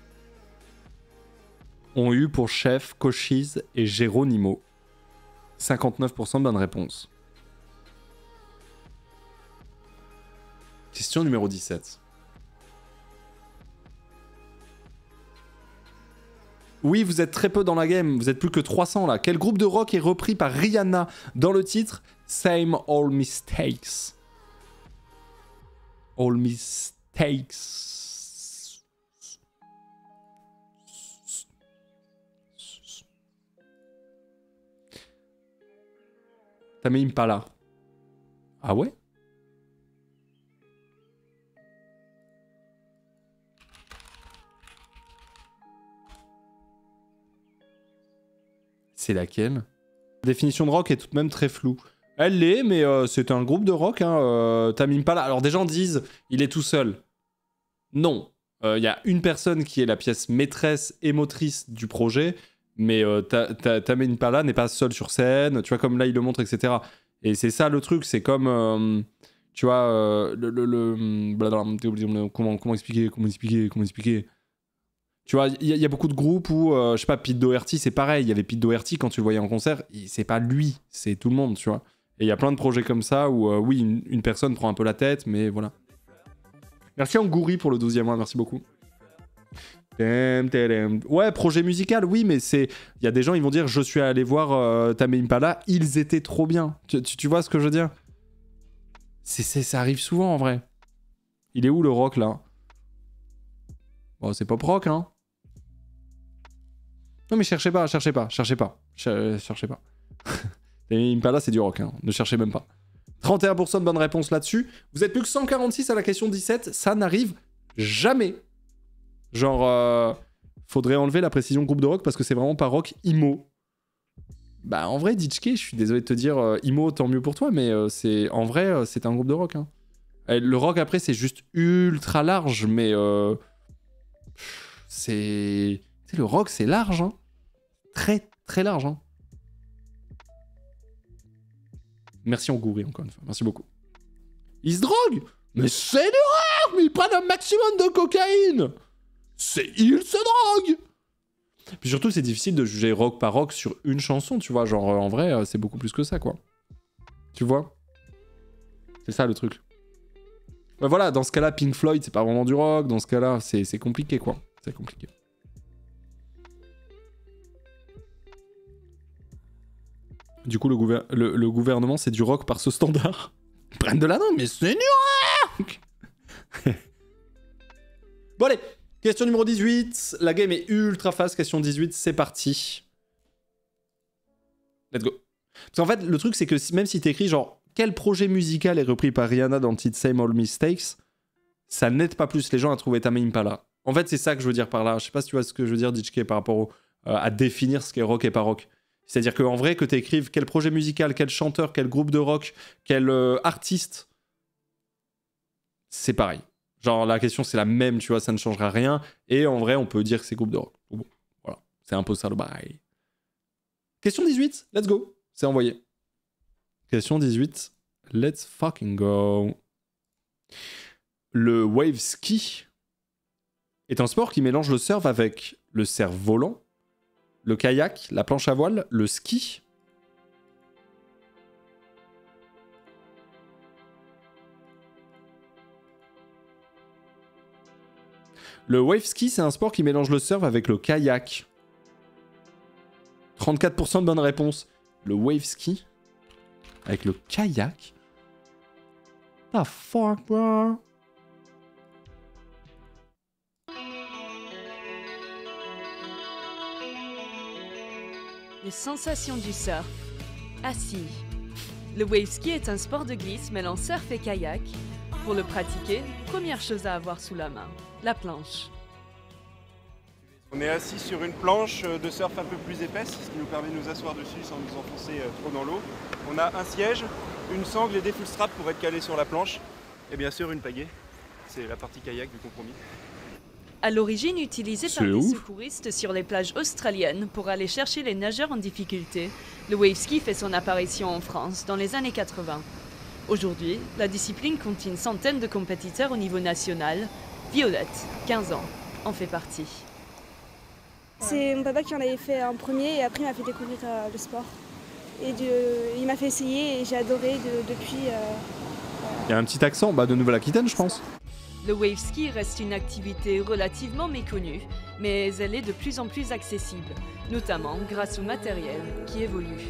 S1: ont eu pour chef Cochise et Geronimo. 59% de bonnes réponses. Question numéro 17. Oui, vous êtes très peu dans la game, vous êtes plus que 300 là. Quel groupe de rock est repris par Rihanna dans le titre Same All Mistakes? All Mistakes. Tame Impala. Ah ouais? C'est laquelle? La définition de rock est tout de même très floue. Elle l'est, mais c'est un groupe de rock, hein, Tame Impala. Alors des gens disent, il est tout seul. Non. Il y a une personne qui est la pièce maîtresse et motrice du projet, mais Tame Impala n'est pas seul sur scène, tu vois, comme là il le montre, etc. Et c'est ça le truc, c'est comme, tu vois, comment expliquer Tu vois, il y a beaucoup de groupes où, je sais pas, Pete Doherty, c'est pareil. Il y avait Pete Doherty, quand tu le voyais en concert, c'est pas lui, c'est tout le monde, tu vois. Et il y a plein de projets comme ça où, oui, une personne prend un peu la tête, mais voilà. Merci Angouri pour le 12e mois, merci beaucoup. Ouais, projet musical, oui, mais c'est... Il y a des gens, ils vont dire, je suis allé voir Tame Impala, ils étaient trop bien. Tu vois ce que je veux dire? Ça arrive souvent, en vrai. Il est où, le rock, là? Bon, c'est pop rock, hein. Non mais cherchez pas. Cherchez pas. Et Impala c'est du rock, hein. Ne cherchez même pas. 31% de bonnes réponses là-dessus. Vous êtes plus que 146 à la question 17. Ça n'arrive jamais. Genre, faudrait enlever la précision groupe de rock parce que c'est vraiment pas rock emo. Bah en vrai, Ditchke, je suis désolé de te dire, emo, tant mieux pour toi, mais en vrai, c'est un groupe de rock. Hein. Le rock après, c'est juste ultra large, mais c'est... Tu sais, le rock, c'est large, hein. Très, très large, hein. Merci Angouré, encore une fois. Merci beaucoup. Ils se droguent. Mais c'est du rock. Mais ils prennent un maximum de cocaïne. Ils se droguent. Puis surtout, c'est difficile de juger rock par rock sur une chanson, tu vois. Genre, en vrai, c'est beaucoup plus que ça, quoi. Tu vois? C'est ça, le truc. Ouais, voilà, dans ce cas-là, Pink Floyd, c'est pas vraiment du rock. Dans ce cas-là, c'est compliqué, quoi. C'est compliqué. Du coup, le gouvernement, c'est du rock par ce standard. Ils prennent de la non, mais c'est du rock. Bon, allez. Question numéro 18. La game est ultra fast. Question 18, c'est parti. Let's go. Parce qu'en fait, le truc, c'est que même si t'écris genre quel projet musical est repris par Rihanna dans le titre Same Old Mistakes, ça n'aide pas plus les gens à trouver Tame Impala. En fait, c'est ça que je veux dire par là. Je sais pas si tu vois ce que je veux dire, Ditchke, par rapport à définir ce qu'est rock et pas rock. C'est-à-dire qu'en vrai, que t'écrives quel projet musical, quel chanteur, quel groupe de rock, quel artiste, c'est pareil. Genre, la question, c'est la même, tu vois, ça ne changera rien. Et en vrai, on peut dire que c'est groupe de rock. Bon, voilà, c'est un peu ça le bail. Question 18, let's go. C'est envoyé. Question 18, let's fucking go. Le wave ski est un sport qui mélange le surf avec le cerf-volant, le kayak, la planche à voile, le ski. Le wave ski, c'est un sport qui mélange le surf avec le kayak. 34% de bonnes réponses. Le wave ski avec le kayak. The fuck, bro?
S5: Les sensations du surf. Assis. Le wave ski est un sport de glisse mêlant surf et kayak. Pour le pratiquer, première chose à avoir sous la main, la planche.
S6: On est assis sur une planche de surf un peu plus épaisse, ce qui nous permet de nous asseoir dessus sans nous enfoncer trop dans l'eau. On a un siège, une sangle et des full straps pour être calé sur la planche. Et bien sûr une pagaie, c'est la partie kayak du compromis.
S5: À l'origine utilisé par des secouristes sur les plages australiennes pour aller chercher les nageurs en difficulté, le wave ski fait son apparition en France dans les années 80. Aujourd'hui, la discipline compte une centaine de compétiteurs au niveau national. Violette, 15 ans, en fait partie.
S7: C'est mon papa qui en avait fait un premier et après il m'a fait découvrir le sport. Et il m'a fait essayer et j'ai adoré depuis.
S1: Il y a un petit accent de Nouvelle-Aquitaine, je pense.
S5: Le wave ski reste une activité relativement méconnue, mais elle est de plus en plus accessible, notamment grâce au matériel qui évolue.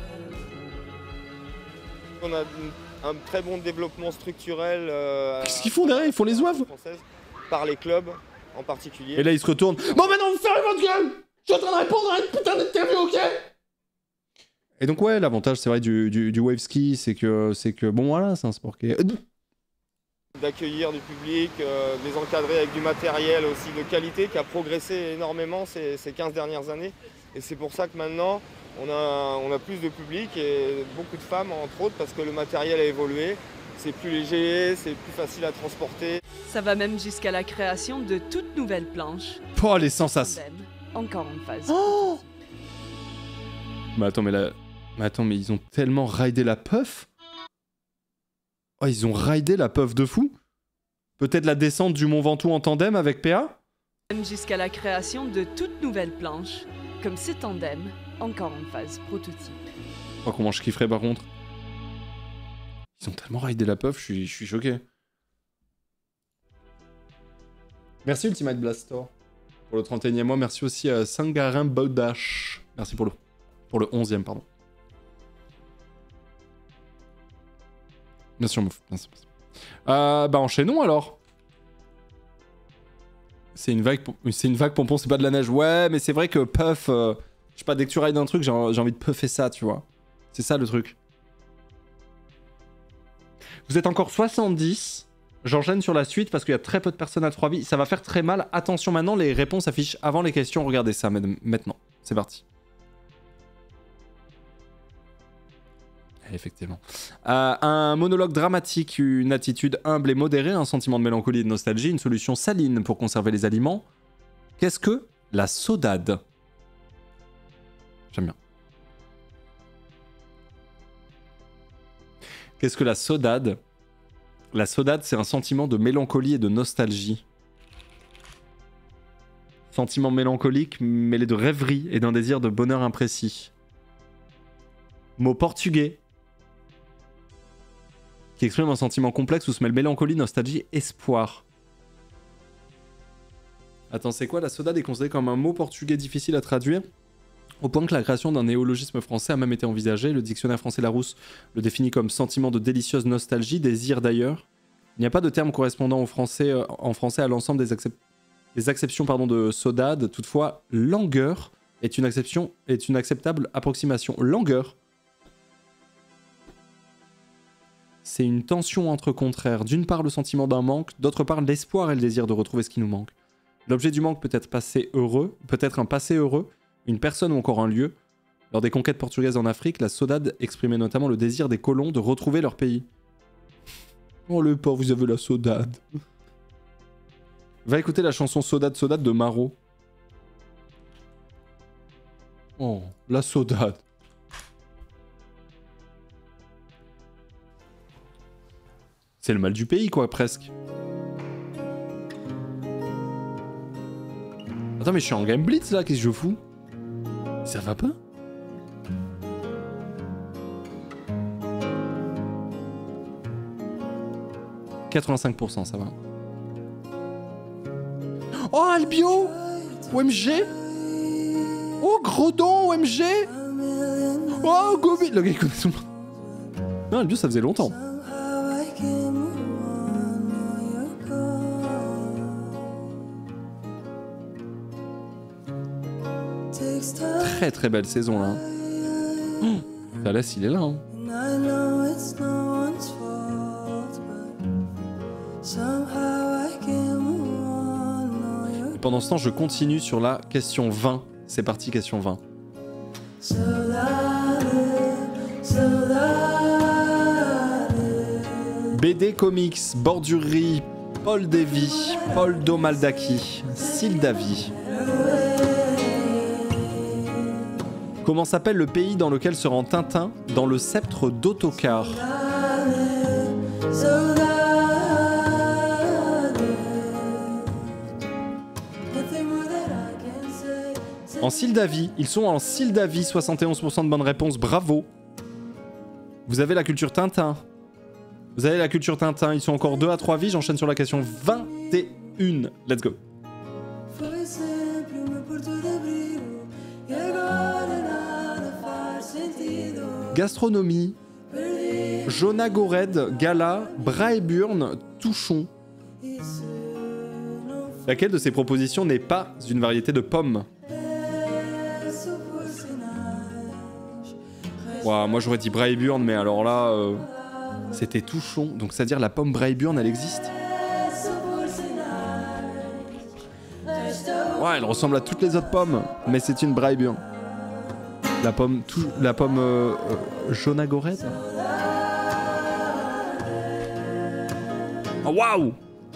S6: On a un très bon développement structurel.
S1: Qu'est-ce qu'ils font derrière? Ils font les zouaves
S6: par les clubs en particulier.
S1: Et là, ils se retournent. Bon, maintenant, vous fermez votre gueule! Je suis en train de répondre à une putain d'interview, ok? Et donc, ouais, l'avantage, c'est vrai, du wave ski, c'est que, bon, voilà, c'est un sport qui est...
S6: D'accueillir du public, de les encadrer avec du matériel aussi de qualité qui a progressé énormément ces 15 dernières années. Et c'est pour ça que maintenant, on a plus de public et beaucoup de femmes, entre autres, parce que le matériel a évolué. C'est plus léger, c'est plus facile à transporter.
S5: Ça va même jusqu'à la création de toutes nouvelles planches.
S1: Oh, les sensations.
S5: Encore en phase.
S1: Oh, mais attends, mais ils ont tellement raidé la puff. Oh, ils ont raidé la puff de fou. Peut-être la descente du Mont Ventoux en tandem avec PA.
S5: Même jusqu'à la création de toutes nouvelles planches, comme ce tandem, encore en phase prototype.
S1: Oh, comment je kifferais par contre. Ils ont tellement raidé la puff, je suis choqué. Merci Ultimate Blastor pour le 31e mois. Merci aussi à Sangarin Bodash. Merci pour le 11e, pardon. Bien sûr, Mouf. Merci. Bah enchaînons alors. C'est une vague pompon, c'est pas de la neige. Ouais, mais c'est vrai que puff, je sais pas, dès que tu rides un truc, j'ai envie de puffer ça, tu vois. C'est ça le truc. Vous êtes encore 70. J'enchaîne sur la suite parce qu'il y a très peu de personnes à 3 vies. Ça va faire très mal. Attention maintenant, les réponses affichent avant les questions. Regardez ça maintenant. C'est parti. Effectivement. Un monologue dramatique, une attitude humble et modérée, un sentiment de mélancolie et de nostalgie, une solution saline pour conserver les aliments. Qu'est-ce que la saudade? J'aime bien. Qu'est-ce que la saudade? La saudade, c'est un sentiment de mélancolie et de nostalgie. Sentiment mélancolique mêlé de rêverie et d'un désir de bonheur imprécis. Mot portugais qui exprime un sentiment complexe où se mêlent mélancolie, nostalgie, espoir. Attends, c'est quoi? La saudade est considérée comme un mot portugais difficile à traduire, au point que la création d'un néologisme français a même été envisagée. Le dictionnaire français Larousse le définit comme sentiment de délicieuse nostalgie, désir d'ailleurs. Il n'y a pas de terme correspondant en français à l'ensemble des acceptions de saudade. Toutefois, langueur est une acceptable approximation. Langueur, c'est une tension entre contraires. D'une part, le sentiment d'un manque, d'autre part, l'espoir et le désir de retrouver ce qui nous manque. L'objet du manque peut être un passé heureux, une personne ou encore un lieu. Lors des conquêtes portugaises en Afrique, la saudade exprimait notamment le désir des colons de retrouver leur pays. Oh le pauvre, vous avez la saudade. Va écouter la chanson Saudade Saudade de Maro. Oh, la saudade. C'est le mal du pays, quoi, presque. Attends, mais je suis en Game Blitz, là, qu'est-ce que je fous? Ça va pas? « 85%, ça va. » Oh, Albio! OMG! Oh, Gredon, OMG! Oh, Gobi! Le gars, il connaît tout le monde. Non, Albio, ça faisait longtemps. Très très belle saison là. Oh, Thalès, il est là. Hein. Et pendant ce temps, je continue sur la question 20. C'est parti, question 20. BD Comics, Bordurerie, Paul Davy, Paul Domaldaki, Sildavi. Comment s'appelle le pays dans lequel se rend Tintin dans le sceptre d'Autocar? En Sildavie, ils sont en Sildavie, 71% de bonnes réponses, bravo. Vous avez la culture Tintin. Vous avez la culture Tintin, ils sont encore 2 à 3 vies, j'enchaîne sur la question 21. Let's go. Gastronomie, Jonah Gored, Gala, Braeburn, Touchon. Laquelle de ces propositions n'est pas une variété de pommes? Wow, moi j'aurais dit Braeburn, mais alors là, c'était Touchon. Donc c'est-à-dire la pomme Braeburn, elle existe? Ouais, elle ressemble à toutes les autres pommes, mais c'est une Braeburn. La pomme Jonah Gored. Oh, waouh!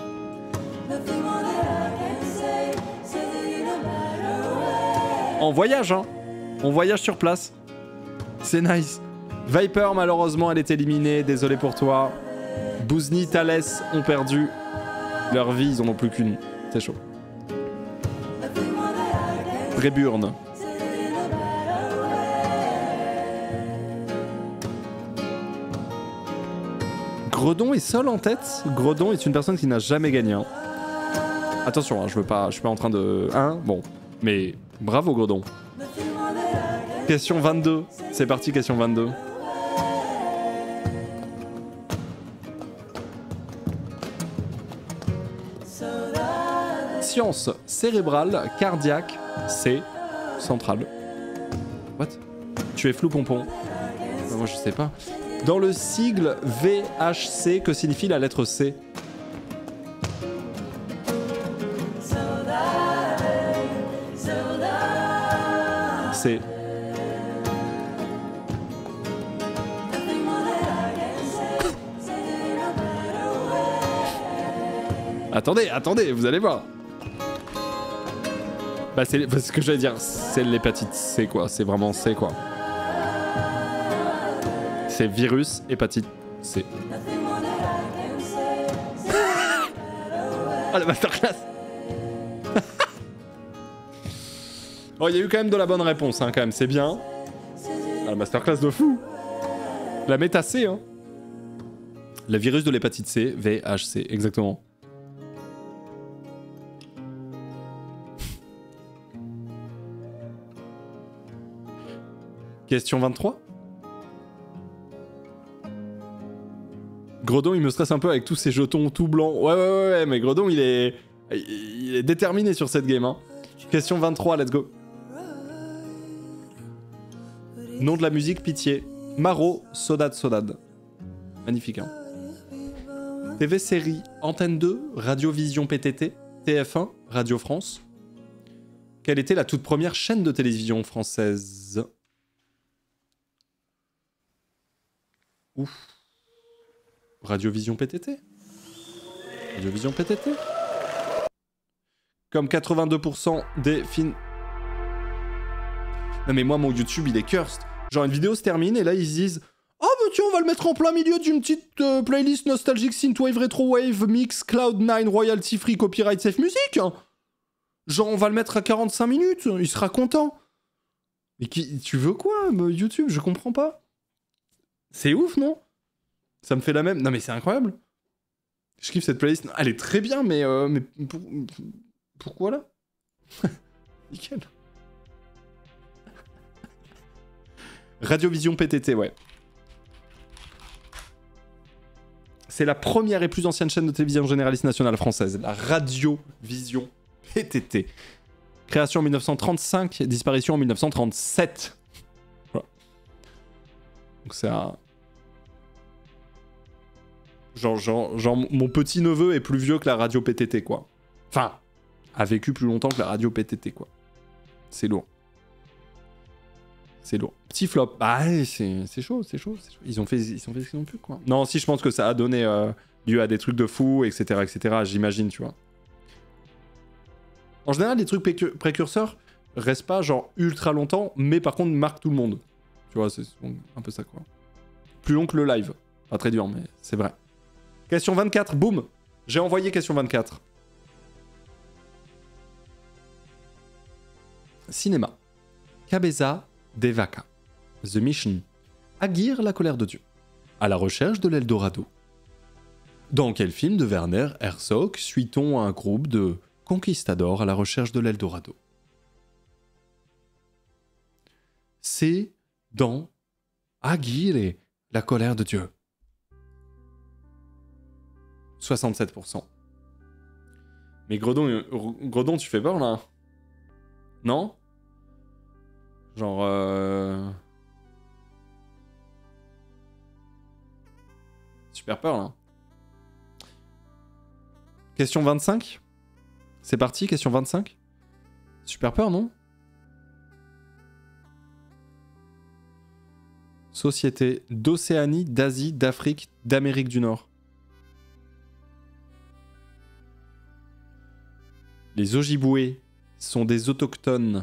S1: On voyage, hein? On voyage sur place. C'est nice. Viper, malheureusement, elle est éliminée. Désolé pour toi. Bouzni, Thalès ont perdu leur vie. Ils en ont plus qu'une. C'est chaud. Braeburn. Gredon est seul en tête. Gredon est une personne qui n'a jamais gagné. Hein. Attention, hein, je suis pas en train de... Hein, bon, mais bravo Gredon. Question 22. C'est parti, question 22. Science cérébrale, cardiaque, C. Centrale. What? Tu es flou, pompon. Moi, je sais pas. Dans le sigle VHC, que signifie la lettre C? C. Attendez, vous allez voir. Bah c'est ce que j'allais dire, c'est l'hépatite C quoi, c'est vraiment C quoi. C'est virus, hépatite C. Ah la masterclass. Oh, il y a eu quand même de la bonne réponse, hein, quand même, c'est bien. Ah, la masterclass de fou. La méta C, hein. Le virus de l'hépatite C, VHC, exactement. Question 23. Gredon, il me stresse un peu avec tous ces jetons tout blancs. Ouais, mais Gredon, il est déterminé sur cette game, hein. Question 23, let's go. Nom de la musique, Pitié. Maro, Sodade, Sodade. Magnifique, hein. TV série, Antenne 2, Radio Vision PTT, TF1, Radio France. Quelle était la toute première chaîne de télévision française? Ouf. Radio Vision PTT. Radio Vision PTT. Comme 82% des films... Non mais moi mon YouTube il est cursed. Genre une vidéo se termine et là ils se disent « Oh bah tiens on va le mettre en plein milieu d'une petite playlist nostalgique synthwave, retrowave, mix, cloud9, royalty free, copyright safe music. Genre on va le mettre à 45 minutes, il sera content. » Mais tu veux quoi YouTube? Je comprends pas. C'est ouf non? Ça me fait la même... Non mais c'est incroyable. Je kiffe cette playlist. Elle est très bien mais pourquoi là? Nickel. Radiovision PTT, ouais. C'est la première et plus ancienne chaîne de télévision généraliste nationale française. La Radiovision PTT. Création en 1935, disparition en 1937. Voilà. Donc c'est un... Genre mon petit-neveu est plus vieux que la radio PTT, quoi. Enfin, a vécu plus longtemps que la radio PTT, quoi. C'est lourd. C'est lourd. Petit flop. Bah, c'est chaud, c'est chaud. Ils ont fait ce qu'ils ont pu, quoi. Non, si, je pense que ça a donné lieu à des trucs de fous, etc., j'imagine, tu vois. En général, les trucs précurseurs restent pas, genre, ultra longtemps, mais par contre, marquent tout le monde. Tu vois, c'est un peu ça, quoi. Plus long que le live. Pas très dur, mais c'est vrai. Question 24, boum. J'ai envoyé question 24. Cinéma. Cabeza de Vaca. The Mission. Aguirre, la colère de Dieu. À la recherche de l'Eldorado. Dans quel film de Werner Herzog suit-on un groupe de conquistadors à la recherche de l'Eldorado? C'est dans Aguirre, la colère de Dieu. 67%. Mais Gredon, tu fais peur là? Non? Genre super peur là. Question 25? C'est parti, question 25? Super peur, non? Société d'Océanie, d'Asie, d'Afrique, d'Amérique du Nord. Les Ojibwés sont des autochtones.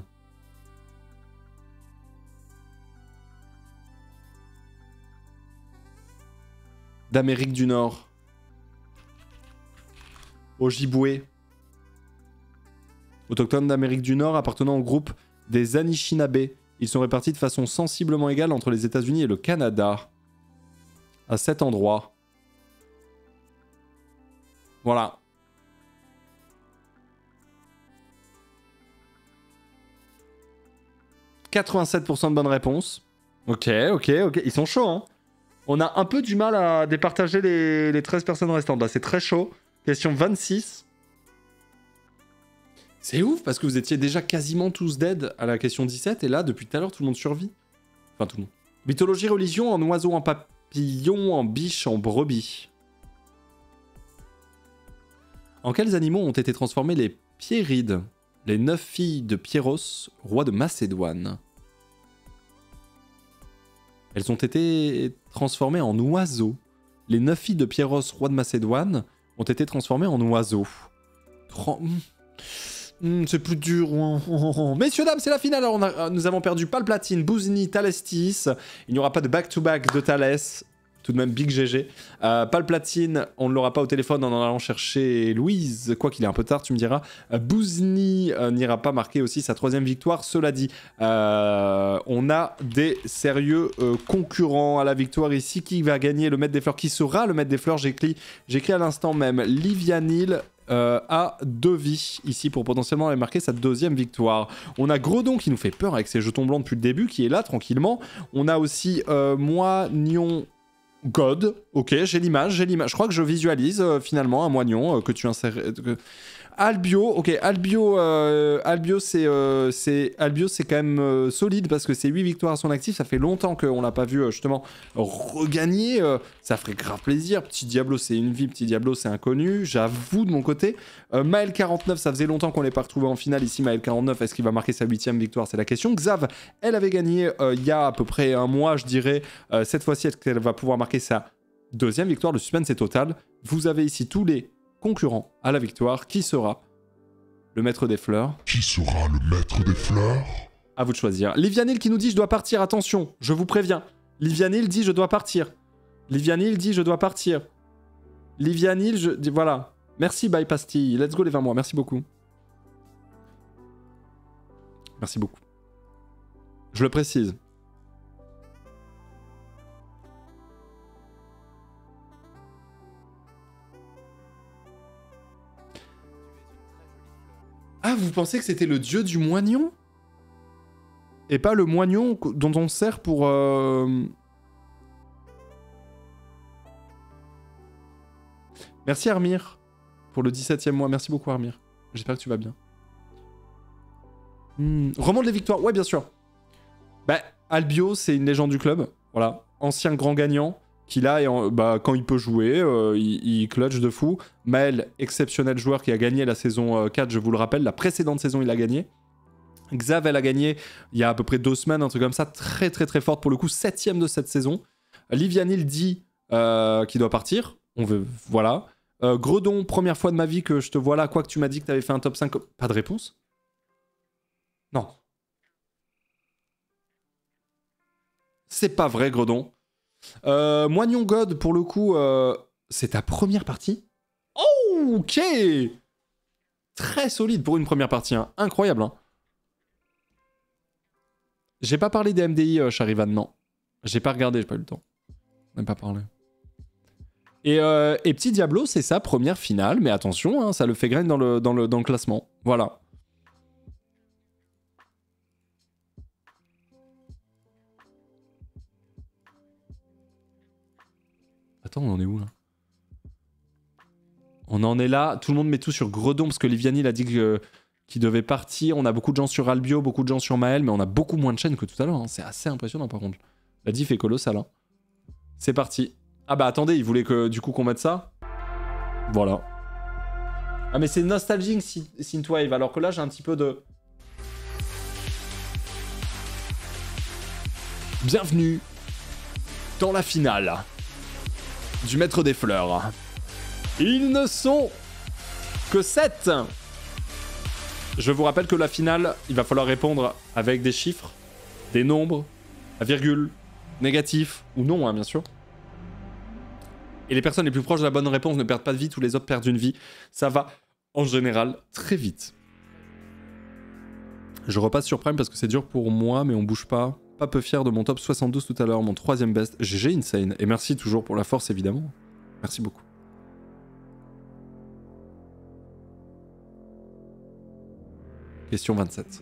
S1: D'Amérique du Nord. Ojibwés. Autochtones d'Amérique du Nord appartenant au groupe des Anishinaabe. Ils sont répartis de façon sensiblement égale entre les États-Unis et le Canada. À 7 endroits. Voilà. « 87% de bonnes réponses. » Ok. Ils sont chauds, hein. On a un peu du mal à départager les 13 personnes restantes. Là, c'est très chaud. Question 26. C'est ouf parce que vous étiez déjà quasiment tous dead à la question 17 et là, depuis tout à l'heure, tout le monde survit. Enfin, tout le monde. Mythologie, religion, en oiseau, en papillon, en biche, en brebis. En quels animaux ont été transformés les Piérides, les 9 filles de Pierros, roi de Macédoine? Elles ont été transformées en oiseaux. Les 9 filles de Pierros, roi de Macédoine, ont été transformées en oiseaux. C'est plus dur. Messieurs, dames, c'est la finale. Alors, nous avons perdu Palplatine, Bouzni, Thalestis. Il n'y aura pas de back-to-back de Thalès. Tout de même, big GG. Palplatine, on ne l'aura pas au téléphone en allant chercher Louise. Quoi qu'il est un peu tard, tu me diras. Bouzni n'ira pas marquer aussi sa 3e victoire. Cela dit, on a des sérieux concurrents à la victoire ici. Qui va gagner le maître des fleurs? Qui sera le maître des fleurs? J'écris à l'instant même Livianil à 2 vies ici pour potentiellement aller marquer sa 2e victoire. On a Gredon qui nous fait peur avec ses jetons blancs depuis le début, qui est là tranquillement. On a aussi Moignon God. Ok, j'ai l'image. Je crois que je visualise finalement un moignon que tu insères. Albio, ok, Albio c'est quand même solide parce que c'est 8 victoires à son actif, ça fait longtemps qu'on l'a pas vu justement regagner, ça ferait grave plaisir. Petit Diablo c'est une vie, Petit Diablo c'est inconnu, j'avoue de mon côté. Maël 49, ça faisait longtemps qu'on l'ait pas retrouvé en finale ici. Maël 49, est-ce qu'il va marquer sa 8e victoire? C'est la question. Xav, elle avait gagné il y a à peu près un mois je dirais, cette fois-ci est-ce qu'elle va pouvoir marquer sa 2e victoire? Le suspense est total. Vous avez ici tous les concurrent à la victoire. Qui sera le maître des fleurs?
S2: Qui sera le maître des fleurs?
S1: À vous de choisir. Livianil qui nous dit je dois partir, attention, je vous préviens. Livianil dit je dois partir. Livianil dit je dois partir. Livianil, je dis voilà. Merci bye pastille. Let's go les 20 mois, merci beaucoup. Merci beaucoup. Je le précise. Ah, vous pensez que c'était le dieu du moignon? Et pas le moignon dont on sert pour... Merci Armir pour le 17e mois. Merci beaucoup Armir. J'espère que tu vas bien. Remonte les victoires. Ouais, bien sûr. Bah, Albio, c'est une légende du club. Voilà. Ancien grand gagnant. Qui là, quand il peut jouer, il clutch de fou. Maël, exceptionnel joueur qui a gagné la saison 4, je vous le rappelle. La précédente saison, il a gagné. Xav, elle a gagné il y a à peu près 2 semaines, un truc comme ça. Très, très, très forte pour le coup. 7e de cette saison. Livianil dit qu'il doit partir. On veut... Voilà. Gredon, première fois de ma vie que je te vois là. Quoi que tu m'as dit que tu avais fait un top 5. Pas de réponse? Non. C'est pas vrai, Gredon. Moignon God, pour le coup, c'est ta première partie? Oh, ok! Très solide pour une première partie, hein. Incroyable. Hein. J'ai pas parlé des MDI, Charivan, non. J'ai pas regardé, j'ai pas eu le temps. Même pas parlé. Et Petit Diablo, c'est sa première finale, mais attention, hein, ça le fait graine dans le classement. Voilà. Attends, on en est où là? On en est là. Tout le monde met tout sur Gredon parce que Livianil a dit qu'il devait partir. On a beaucoup de gens sur Albio, beaucoup de gens sur Maël, mais on a beaucoup moins de chaînes que tout à l'heure. Hein. C'est assez impressionnant par contre. La diff est colossale. Hein. C'est parti. Ah bah attendez, il voulait que du coup qu'on mette ça. Voilà. Ah mais c'est nostalgique Synthwave, alors que là j'ai un petit peu de... Bienvenue dans la finale du maître des fleurs. Ils ne sont que 7. Je vous rappelle que la finale, il va falloir répondre avec des chiffres, des nombres, la virgule, négatif ou non, hein, bien sûr. Et les personnes les plus proches de la bonne réponse ne perdent pas de vie, tous les autres perdent une vie. Ça va, en général, très vite. Je repasse sur Prime parce que c'est dur pour moi, mais on bouge pas. Pas peu fier de mon top 72 tout à l'heure, mon 3e best. GG Insane. Et merci toujours pour la force, évidemment. Merci beaucoup. Question 27.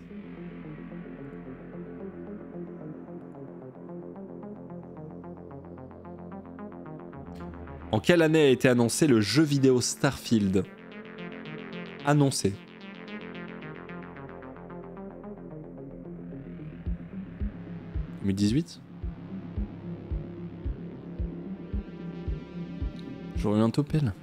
S1: En quelle année a été annoncé le jeu vidéo Starfield? Annoncé. 2018. J'aurais eu un topel.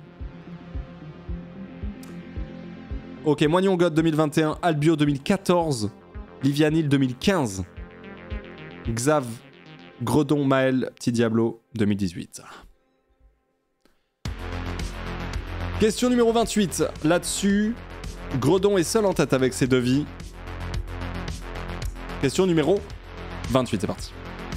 S1: Ok, Moignon God 2021, Albio 2014, Livianil 2015, Xav, Gredon, Maël, Petit Diablo 2018. Question numéro 28. Là-dessus, Gredon est seul en tête avec ses devis. Question numéro 28, c'est parti.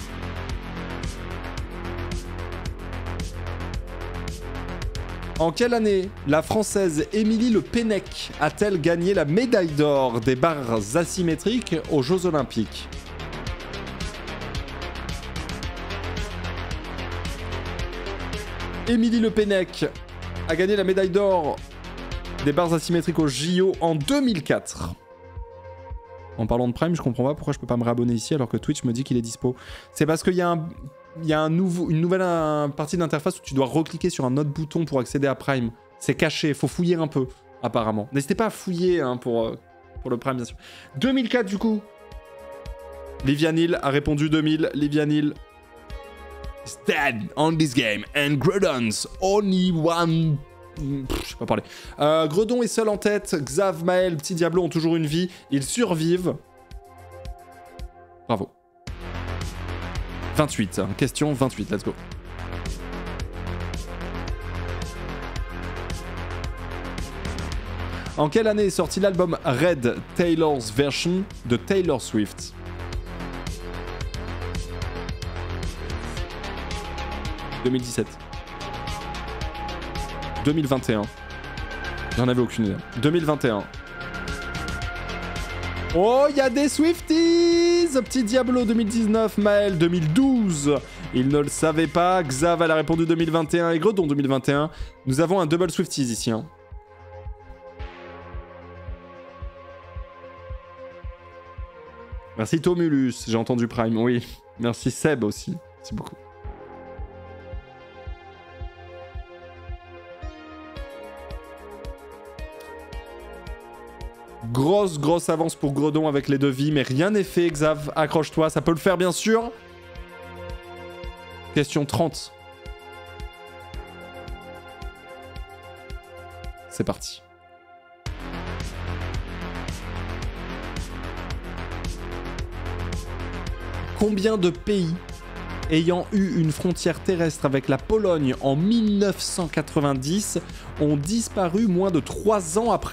S1: En quelle année la Française Émilie Le Pennec a-t-elle gagné la médaille d'or des barres asymétriques aux Jeux Olympiques? Émilie Le Pennec a gagné la médaille d'or des barres asymétriques aux JO en 2004. En parlant de Prime, je comprends pas pourquoi je peux pas me réabonner ici alors que Twitch me dit qu'il est dispo. C'est parce qu'il y a une nouvelle partie d'interface où tu dois recliquer sur un autre bouton pour accéder à Prime. C'est caché, faut fouiller un peu, apparemment. N'hésitez pas à fouiller hein, pour le Prime, bien sûr. 2004, du coup. Livianil a répondu 2000. Livianil is dead on this game. And Gredon's only one... je sais pas parler. Gredon est seul en tête. Xav, Maël, Petit Diablo ont toujours une vie. Ils survivent. Bravo. 28, question 28, let's go. En quelle année est sorti l'album Red Taylor's Version de Taylor Swift? « 2017. 2021. J'en avais aucune idée. 2021. Oh, il y a des Swifties! Petit Diablo 2019, Maël 2012. Il ne le savait pas. Xav, elle a répondu 2021 et Gredon 2021. Nous avons un double Swifties ici. Hein. Merci Tomulus, j'ai entendu Prime. Oui, merci Seb aussi. Merci beaucoup. Grosse avance pour Gredon avec les devis, mais rien n'est fait, Xav. Accroche-toi, ça peut le faire, bien sûr. Question 30. C'est parti. Combien de pays ayant eu une frontière terrestre avec la Pologne en 1990 ont disparu moins de 3 ans après ?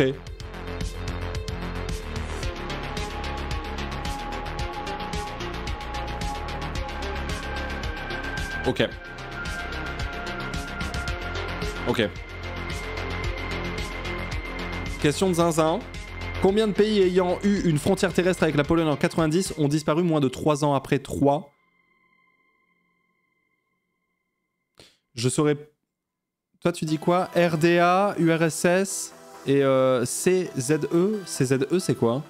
S1: Ok. Ok. Question de zinzin. Combien de pays ayant eu une frontière terrestre avec la Pologne en 90 ont disparu moins de 3 ans après? 3. Je saurais... Toi tu dis quoi? RDA, URSS et CZE. CZE c'est quoi?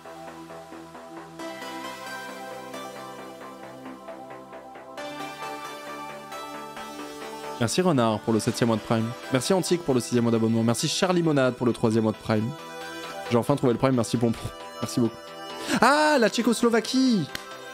S1: Merci Renard pour le 7e mois de Prime. Merci Antique pour le 6e mois d'abonnement. Merci Charlie Monade pour le 3e mois de Prime. J'ai enfin trouvé le Prime, merci Pompon. Merci beaucoup. Ah, la Tchécoslovaquie!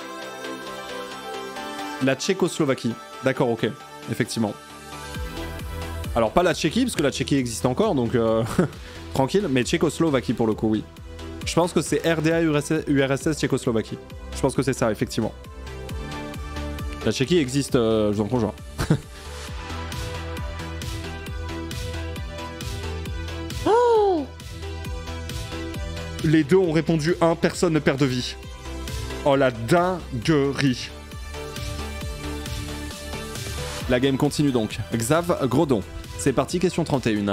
S1: La Tchécoslovaquie. D'accord, ok. Effectivement. Alors pas la Tchéquie, parce que la Tchéquie existe encore, donc tranquille. Mais Tchécoslovaquie pour le coup, oui. Je pense que c'est RDA, URSS, Tchécoslovaquie. Je pense que c'est ça, effectivement. La Tchéquie existe, je vous en conjure. Les deux ont répondu 1, personne ne perd de vie. Oh la dinguerie. La game continue donc. Xav, Gredon. C'est parti, question 31.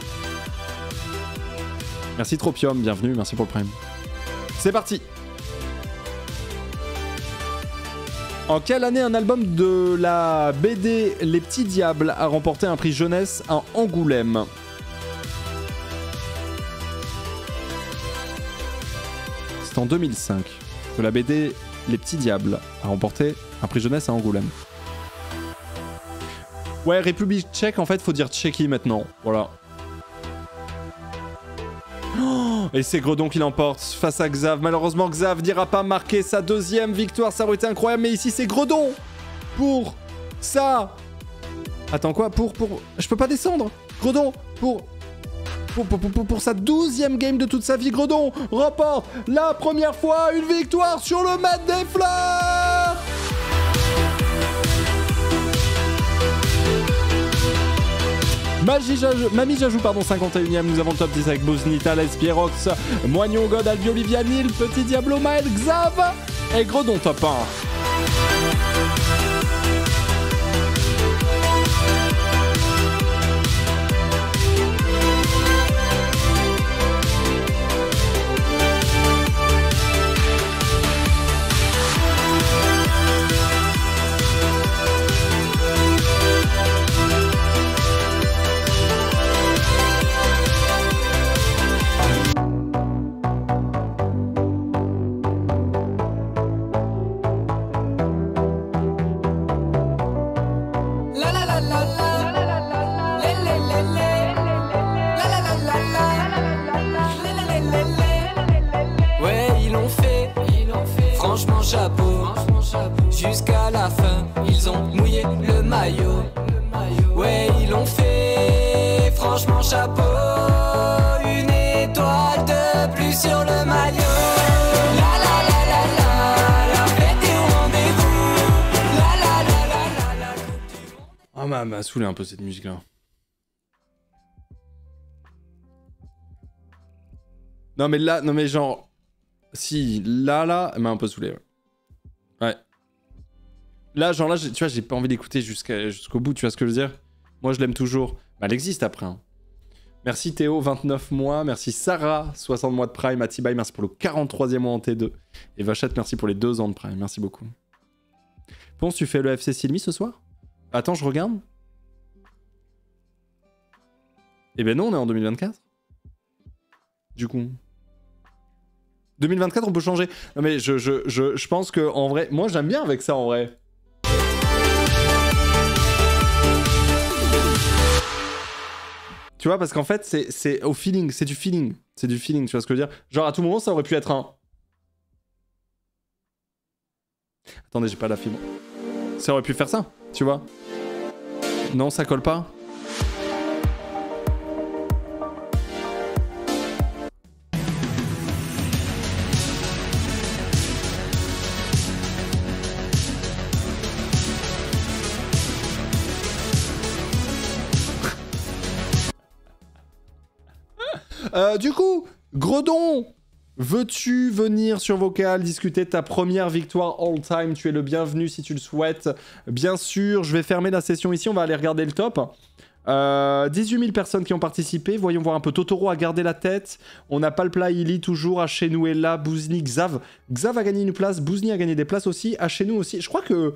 S1: Merci Tropium, bienvenue, merci pour le prime. C'est parti. En quelle année un album de la BD Les Petits Diables a remporté un prix jeunesse à Angoulême? C'est en 2005 que la BD Les Petits Diables a remporté un prix jeunesse à Angoulême. Ouais, République tchèque, en fait, faut dire Tchéquie maintenant. Voilà. Oh, Et c'est Gredon qui l'emporte face à Xav. Malheureusement, Xav n'ira pas marquer sa deuxième victoire. Ça aurait été incroyable, mais ici, c'est Gredon pour ça. Attends, quoi? Je peux pas descendre. Gredon pour sa 12e game de toute sa vie. Gredon remporte la première fois une victoire sur le mat des fleurs. Mamie Jajou, pardon, 51ème. Nous avons le top 10 avec Bosni, Thales, Pierrox, Moignon, God, Albi, Olivia, Nil, Petit Diablo, Maël, Xav et Gredon top 1.
S8: Jusqu'à la fin, ils ont mouillé le maillot. Ouais, ils l'ont fait, franchement chapeau. Une étoile de plus sur le maillot. La la la la la, la fête est au rendez-vous. La la la la la la.
S1: Ah, m'a saoulé un peu cette musique-là. Non mais là, non mais genre... Si, là, elle m'a un peu saoulé. Ouais. Là, genre là, tu vois, j'ai pas envie d'écouter jusqu'au bout, tu vois ce que je veux dire? Moi, je l'aime toujours. Bah, elle existe après. Hein. Merci Théo, 29 mois. Merci Sarah, 60 mois de Prime. Atibaï, merci pour le 43e mois en T2. Et Vachette, merci pour les 2 ans de Prime. Merci beaucoup. Ponce, tu fais le FC Silmi ce soir? Attends, je regarde. Eh ben non, on est en 2024. Du coup... 2024, on peut changer. Non mais je pense que en vrai... Moi, j'aime bien avec ça, en vrai. Tu vois, parce qu'en fait, c'est au feeling. C'est du feeling. C'est du feeling, tu vois ce que je veux dire? Genre, à tout moment, ça aurait pu être un... Attendez, j'ai pas la fibre. Ça aurait pu faire ça, tu vois? Non, ça colle pas. Du coup, Gredon, veux-tu venir sur Vocal discuter de ta première victoire all-time? Tu es le bienvenu si tu le souhaites. Bien sûr, je vais fermer la session ici, on va aller regarder le top. 18 000 personnes qui ont participé. Voyons voir un peu. Totoro a gardé la tête. On n'a pas le plat Ili toujours. Hachenou est là. Bouzni, Xav. Xav a gagné une place. Bouzni a gagné des places aussi. Hachenou aussi. Je crois que...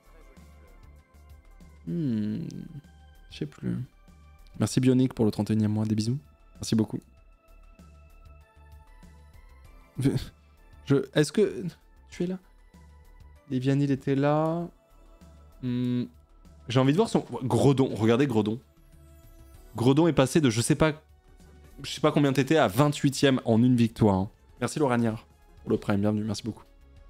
S1: Je sais plus. Merci Bionic pour le 31e mois. Des bisous. Merci beaucoup. Est-ce que... Tu es là? Lévianil était là. J'ai envie de voir son... Gredon. Regardez Gredon. Gredon est passé de je sais pas combien t'étais à 28ème en une victoire. Hein. Merci Lauranière pour le prime. Bienvenue. Merci beaucoup.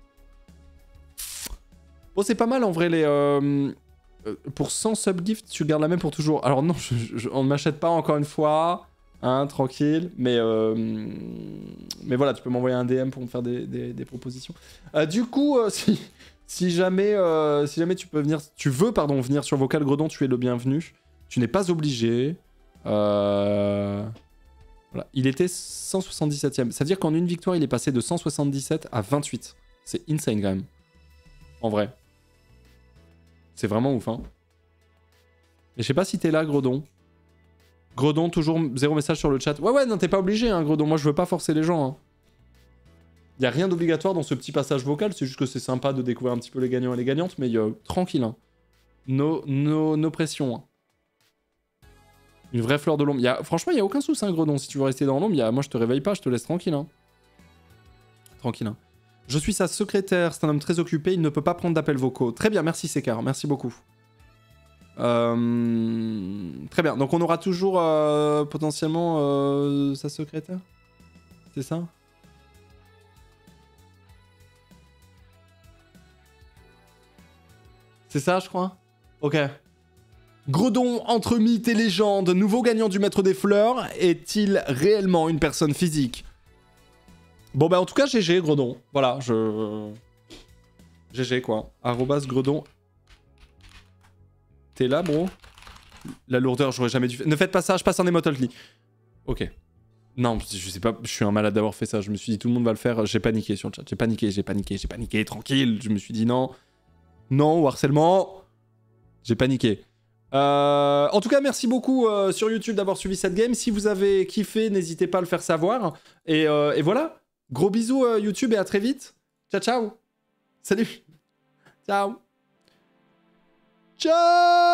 S1: Bon, c'est pas mal en vrai les... pour 100 subgifts, tu gardes la même pour toujours. Alors non, on ne m'achète pas encore une fois. Hein, tranquille, mais voilà, tu peux m'envoyer un DM pour me faire des propositions. Du coup, si jamais tu peux venir, venir sur Vocal Gredon, tu es le bienvenu. Tu n'es pas obligé. Voilà. Il était 177ème. Ça veut dire qu'en une victoire, il est passé de 177 à 28. C'est insane quand même. En vrai. C'est vraiment ouf, hein. Et je sais pas si t'es là, Gredon. Gredon, toujours 0 message sur le chat. Ouais, non, t'es pas obligé, hein, Gredon. Moi, je veux pas forcer les gens. Hein. Y a rien d'obligatoire dans ce petit passage vocal. C'est juste que c'est sympa de découvrir un petit peu les gagnants et les gagnantes. Mais tranquille. Hein. No pression. Hein. Une vraie fleur de l'ombre. Franchement, il n'y a aucun souci, hein, Gredon. Si tu veux rester dans l'ombre, moi, je te réveille pas. Je te laisse tranquille. Hein. Tranquille. Hein. Je suis sa secrétaire. C'est un homme très occupé. Il ne peut pas prendre d'appels vocaux. Très bien. Merci, Sekar. Merci beaucoup. Très bien, donc on aura toujours potentiellement sa secrétaire. C'est ça? C'est ça, je crois? Ok. Gredon entre mythe et légende, nouveau gagnant du Maître des Fleurs, est-il réellement une personne physique? Bon bah en tout cas GG Gredon, voilà, GG quoi, arrobas Gredon. T'es là bro? La lourdeur, j'aurais jamais dû faire... Ne faites pas ça, je passe en Emotoltly. Ok. Non, je sais pas, je suis un malade d'avoir fait ça, je me suis dit tout le monde va le faire, j'ai paniqué sur le chat, j'ai paniqué, tranquille, je me suis dit non, non au harcèlement, j'ai paniqué. En tout cas, merci beaucoup sur YouTube d'avoir suivi cette game. Si vous avez kiffé, n'hésitez pas à le faire savoir. Et voilà. Gros bisous YouTube et à très vite. Ciao, ciao. Salut. Ciao. Ciao.